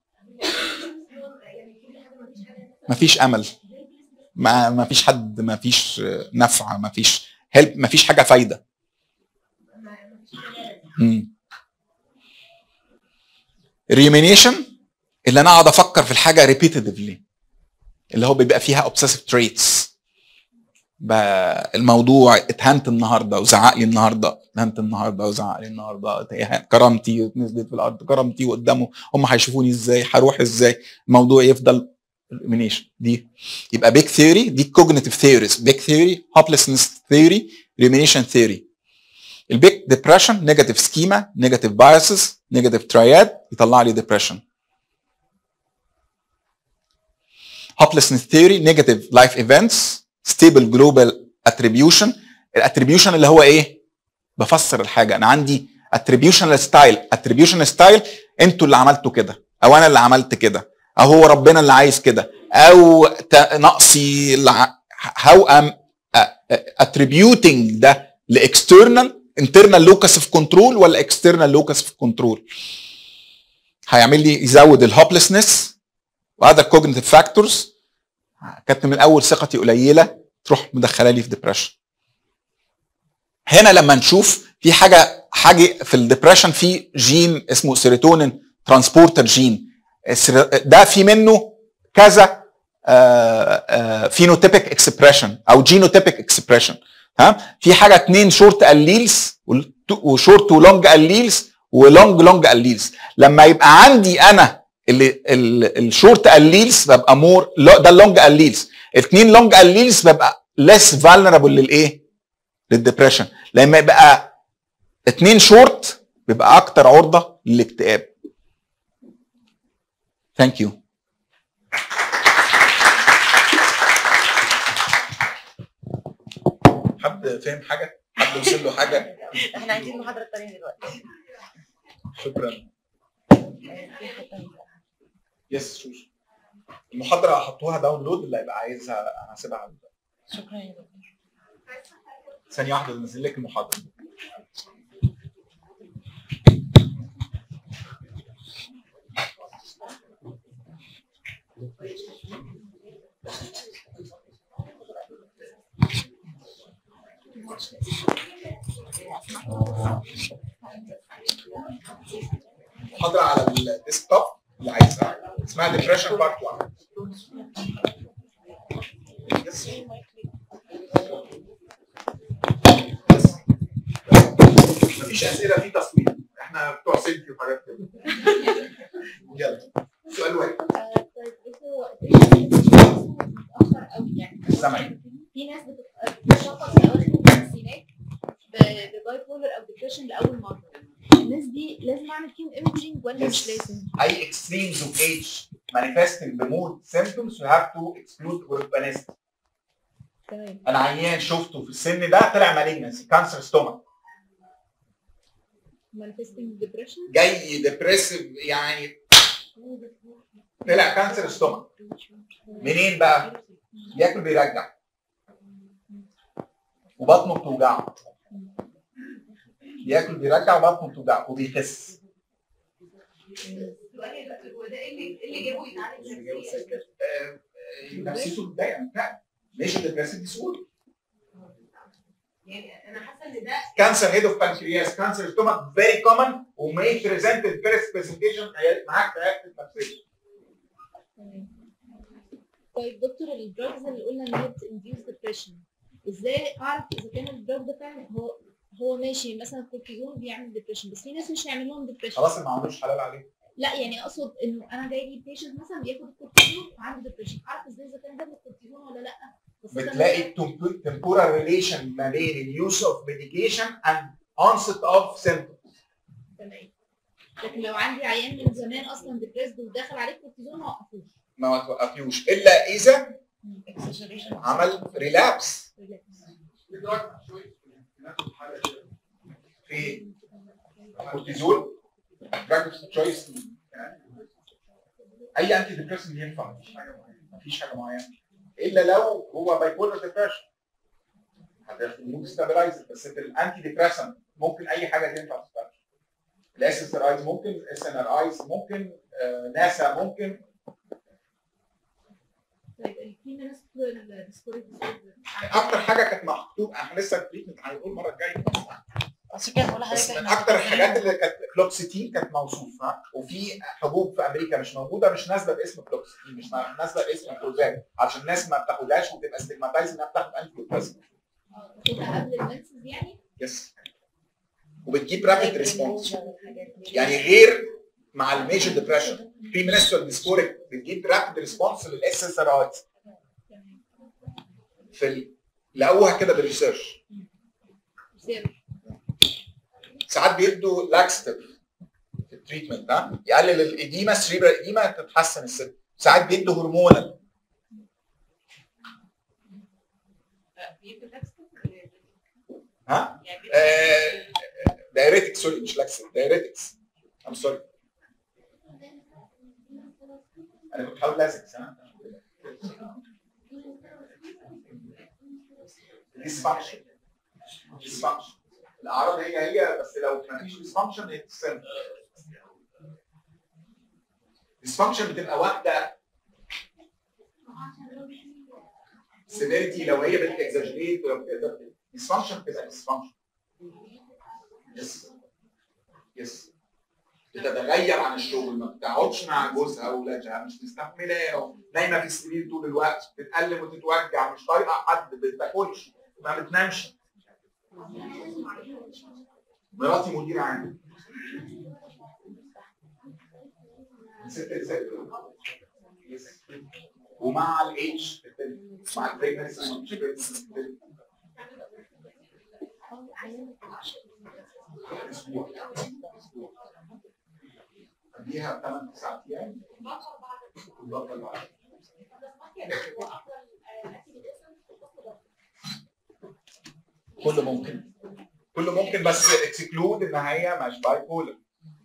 ما فيش امل، ما ما فيش حد، ما فيش نفع، ما فيش هيلب، ما فيش حاجه فايده. rumination اللي انا اقعد افكر في الحاجه ريبيتيتيفلي، اللي هو بيبقى فيها اوبسيسيف تريتس. الموضوع اتهنت النهارده وزعق لي النهارده، اتهنت النهارده وزعق لي النهارده، كرامتي نزلت في الارض، كرامتي قدامه، هم هيشوفوني ازاي، هروح ازاي، الموضوع يفضل rumination. دي يبقى بيك ثيوري، دي كوجنيتيف ثيوريز، بيك ثيوري، هوبلسنس ثيوري، rumination ثيوري. البيك ديبريشن، نيجاتيف سكيما، نيجاتيف بايسز، نيجاتيف تراياد، يطلع لي ديبريشن. hopelessness theory negative life events stable global attribution. الاتريبيوشن اللي هو ايه؟ بفسر الحاجه، انا عندي attributional style. attributional style انتوا اللي عملتوا كده، او انا اللي عملت كده، او هو ربنا اللي عايز كده، او نقصي. how am attributing ده لاكسترنال، internal locus of control ولا external locus of control. هيعمل لي يزود الهوبلسنس وهذا كوجنيتيف فاكتورز. كانت من الاول ثقتي قليله تروح مدخله لي في ديبريشن. هنا لما نشوف في حاجه حاجه في الديبريشن، في جين اسمه سيروتونين ترانسبورتر جين، ده في منه كذا فينوتيبك اكسبريشن او جينوتيبك اكسبريشن. ها في حاجه اتنين شورت اليلز وشورت ولونج اليلز ولونج لونج اليلز. لما يبقى عندي انا اللي الشورت اليلز ببقى مور، ده اللونج اليلز. اثنين لونج اليلز ببقى less vulnerable للايه؟ للديبريشن. لما يبقى اثنين شورت بيبقى اكتر عرضه للاكتئاب. ثانك يو. حد فاهم حاجه؟ حد وصل له حاجه؟ احنا عايزين المحاضره الثانيه دلوقتي. شكرا. يس شوش. المحاضره هحطوها داونلود، اللي هيبقى عايزها انا هسيبها على الباب. شكرا يا دكتور. ثانيه واحده ننزل لك المحاضره. محاضرة على الديسكتوب اللي عايزها اسمها ديبريشن بارت واحد. يس. يس. مفيش أسئلة في تصوير، احنا بتوع سيلفي وحاجات كده. يلا سؤال واحد. طيب انتوا متأخر قوي يعني. سامعين. في ناس بتتشخص في أواخر الخمسينات بباي بولر أو ديبريشن لأول مرة. الناس دي لازم اعمل فيهم ايمجينج ولا مش لازم؟ اي extremes of age manifesting the mood symptoms you have to exclude urbanism. تمام. انا عيان شفته في السن ده طلع مالجنسي كانسر ستومك. manifesting depression جاي ديبريسيف يعني طلع كانسر ستومك. منين بقى؟ بياكل بيرجع وبطنه بتوجعه. بياكل بيرجع وبطنه بتوجعه وبيخس. هو ده اللي اللي جابه يتعالج نفسيته متضايقه لا مش ديبريسيف ديسوردر. يعني انا حاسه ان ده كانسر هيد اوف بانكرياس كانسر ستومك فيري كومن وماي بريزنت الفيرست برزنتيشن معاك رياكتيف نفسيه. طيب دكتور الدراجز اللي قلنا ان هي بتنديوس ديبريشن ازاي اعرف اذا كان الدراج ده فعلا هو هو ماشي مثلا الكورتيزون بيعمل ديبريشن بس في ناس مش هيعمل لهم ديبريشن خلاص ما عملوش حلال عليه. لا يعني اقصد انه انا جاي لي بيشنت مثلا بياخد الكورتيزون وعنده ديبريشن اعرف ازاي اذا كان ده الكورتيزون ولا لا. بتلاقي temporal relation ما بين اليوز اوف ميديكيشن اند onset اوف symptoms. تمام. لكن لو عندي عيان من زمان اصلا ديبريسد وداخل عليه كورتيزون ما اوقفوش. ما توقفيوش الا اذا عمل ريلابس. في كورتيزون دراج تشويس اي انتي ديبريسنت ينفع مفيش حاجه معينه مفيش حاجه معينه الا لو هو باي بولر ديبريشن هتاخد مود ستابلايزر. بس في الانتي ديبريسنت ممكن اي حاجه تنفع تستخدم. الاس اس ار ايز ممكن، اس ان ار ايز ممكن، آه، ناسا ممكن. طيب في ناس الديسكوريك اكتر حاجه كانت مكتوب احنا لسه التريتمنت هنقول المره الجايه عشان كده بقول بس لحضرتك من اكتر الحاجات اللي كانت كلوكسيتين كانت موصوفه وفي حبوب في امريكا مش موجوده مش نازله باسم كلوكسيتين مش نازله باسم كلوزان عشان الناس ما بتاخدهاش وتبقى ستيجماتايز انها بتاخد انتي ديبريسنت. تبقى قبل المنسز يعني؟ يس وبتجيب رابيد ريسبونس يعني غير مع الميجر ديبريشن في منسترال ديسفوريك بتجيب رابيد ريسبونس للاس اس ار اي في لقوها كده بالريسيرش. ساعات بيدوا لاكستيف في التريتمنت ده يقلل الاديمه سريبرال اديمه تتحسن الست. ساعات بيدوا هرمونال. ها؟ آه دايريتكس سوري مش لاكستيف دايريتكس. ام سوري انا كنت بحاول لازكس ها؟ ديسفانكشن ديسفانكشن الاعراض هي هي بس لو ما فيش ديسفانكشن هي تستنى. ديسفانكشن بتبقى واحده سيفيريتي لو هي بتاكزاجريت ديسفانكشن بتبقى ديسفانكشن. يس يس بتتغير عن الشغل، ما بتقعدش مع جوزها واولادها، مش مستحملاه، نايمه في السرير طول الوقت، بتتألم وتتوجع، مش طايقه حد، ما بتاكلش، ما بتنامش. مراتي مدير عام. ست ست ومع الايدج مع البريجنسي اسبوع قبليها ثمان تسع ايام كله ممكن كله ممكن بس اكسكلود ان هي مش باي بولر.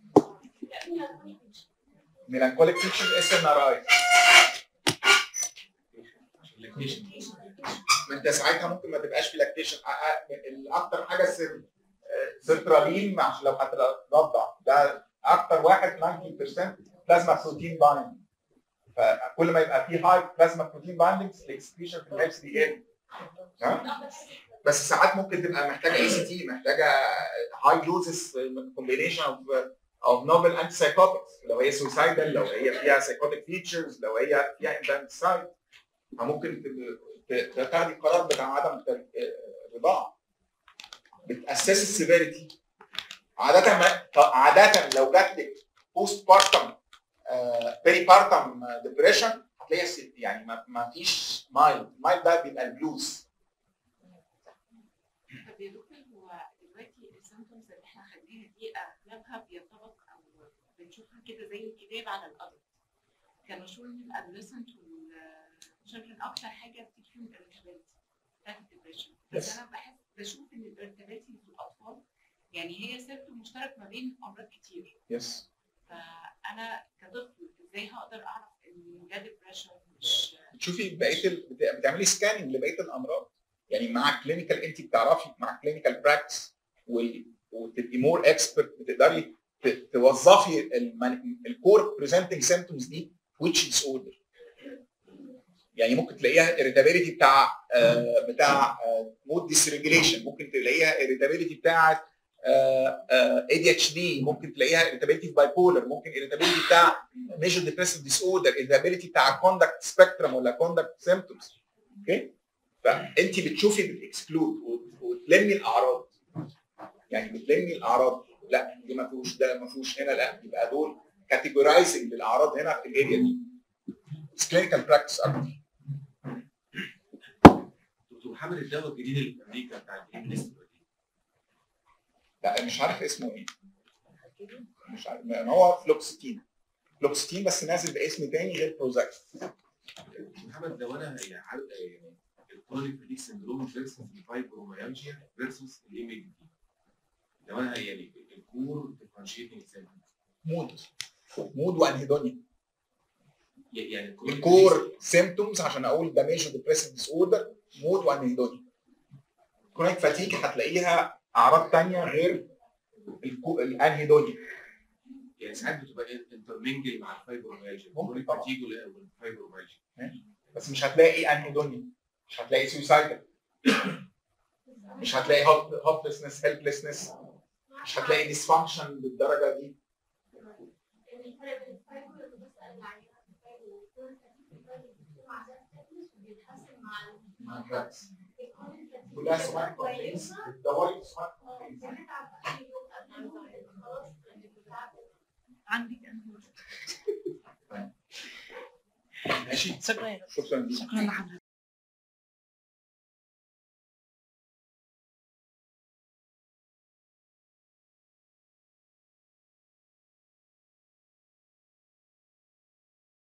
ميلانكوليك فيتشرز اس ان ار اي. ما انت ساعتها ممكن ما تبقاش في لاكتيشن. الاكتر حاجه سيرترالين عشان لو هترضع ده اكتر واحد تسعين بالمية بلازما بروتين بايند. فكل ما يبقى في هاي بلازما بروتين بايندنجز الاكسكريشن في الهيبس بيقل. ها؟ بس ساعات ممكن تبقى محتاجه اي سي تي، محتاجه هاي دوزز كومبينيشن اوف او نوبل انتي سايكوتكس، لو هي سوسايدال، لو هي فيها سايكوتيك فيتشرز، لو هي فيها انفانتسايد، فممكن تاخدي القرار بتاع عدم الرضاعه. بتاسس السيفيريتي. عاده ما عاده لو جات لك بوست بارتم بيري بارتم ديبريشن هتلاقيها يعني ما فيش مايلد، مايلد ده بيبقى البلوز. طب يا دكتور هو دلوقتي السيمبتومز اللي احنا خدناها دي اغلبها بينطبق او بنشوفها كده زي الكتاب على الارض. كانوا شو ان الادوليسنت والشيلدرن اكتر حاجه بتيجي فيهم الارتباطي بتاعت الدبريشن، بس انا بحس بشوف ان الارتباطي في الاطفال يعني هي سيمبتوم مشترك ما بين امراض كتير. يس. فانا كطفل ازاي هقدر اعرف ان ده ديبريشن؟ مش تشوفي بقيه ال... بتعملي سكاننج لبقيه الامراض. يعني مع كلينيكال انت بتعرفي مع كلينيكال براكتس وتبقي مور اكسبرت بتقدري توظفي الكور بريزنتنج سيمبتومز دي which disorder. يعني ممكن تلاقيها irritability بتاع آه بتاع مود ديسريجيليشن، ممكن تلاقيها irritability بتاعه اي دي اتش دي، ممكن تلاقيها irritability في باي بولر، ممكن irritability بتاع ميجر ديبريسيف ديس اوردر، irritability بتاع كوندكت سبيكترم ولا كوندكت سيمبتومز. اوكي؟ فانت بتشوفي بالاكسكلود وتلمي الاعراض. يعني بتلمي الاعراض، لا دي ما فيهوش، ده ما فيهوش هنا، لا يبقى دول كاتيجورايزنج للاعراض هنا في الاريا دي. كلينيكال براكتس اكتر. دكتور محمد الدواء الجديد اللي في امريكا بتاع الانجليزي لا مش عارف اسمه ايه. مش عارف، ما هو فلوكسيتين. فلوكسيتين بس نازل باسم تاني غير بروزاك. محمد لو انا يعني الكرونيك فاتيك سندروم فيرسس الفايبروميالجيا فيرسس الام دي، لو انا يعني الكور ديفرنشيتنج سيمبتوم مود مود وانهيدونيا. يعني الكور سيمبتومز عشان اقول ده ميجر ديبريسيف ديس اوردر مود وانهيدونيا. كرونيك فاتيك هتلاقيها اعراض ثانيه غير الانهيدونيا. يعني ساعات بتبقى انترمنجل مع الفايبروميالجيا، الكرونيك فاتيك والفايبروميالجيا، بس مش هتلاقي انهيدونيا، مش هتلاقي سويسايدال، مش هتلاقي هوبلسنس هيلبلسنس، مش هتلاقي ديسفانكشن بالدرجه دي. كلها سمعت كومبلينز الدواء سمعت كومبلينز. عندك ماشي. شكرا شكرا شكرا لحضرتك.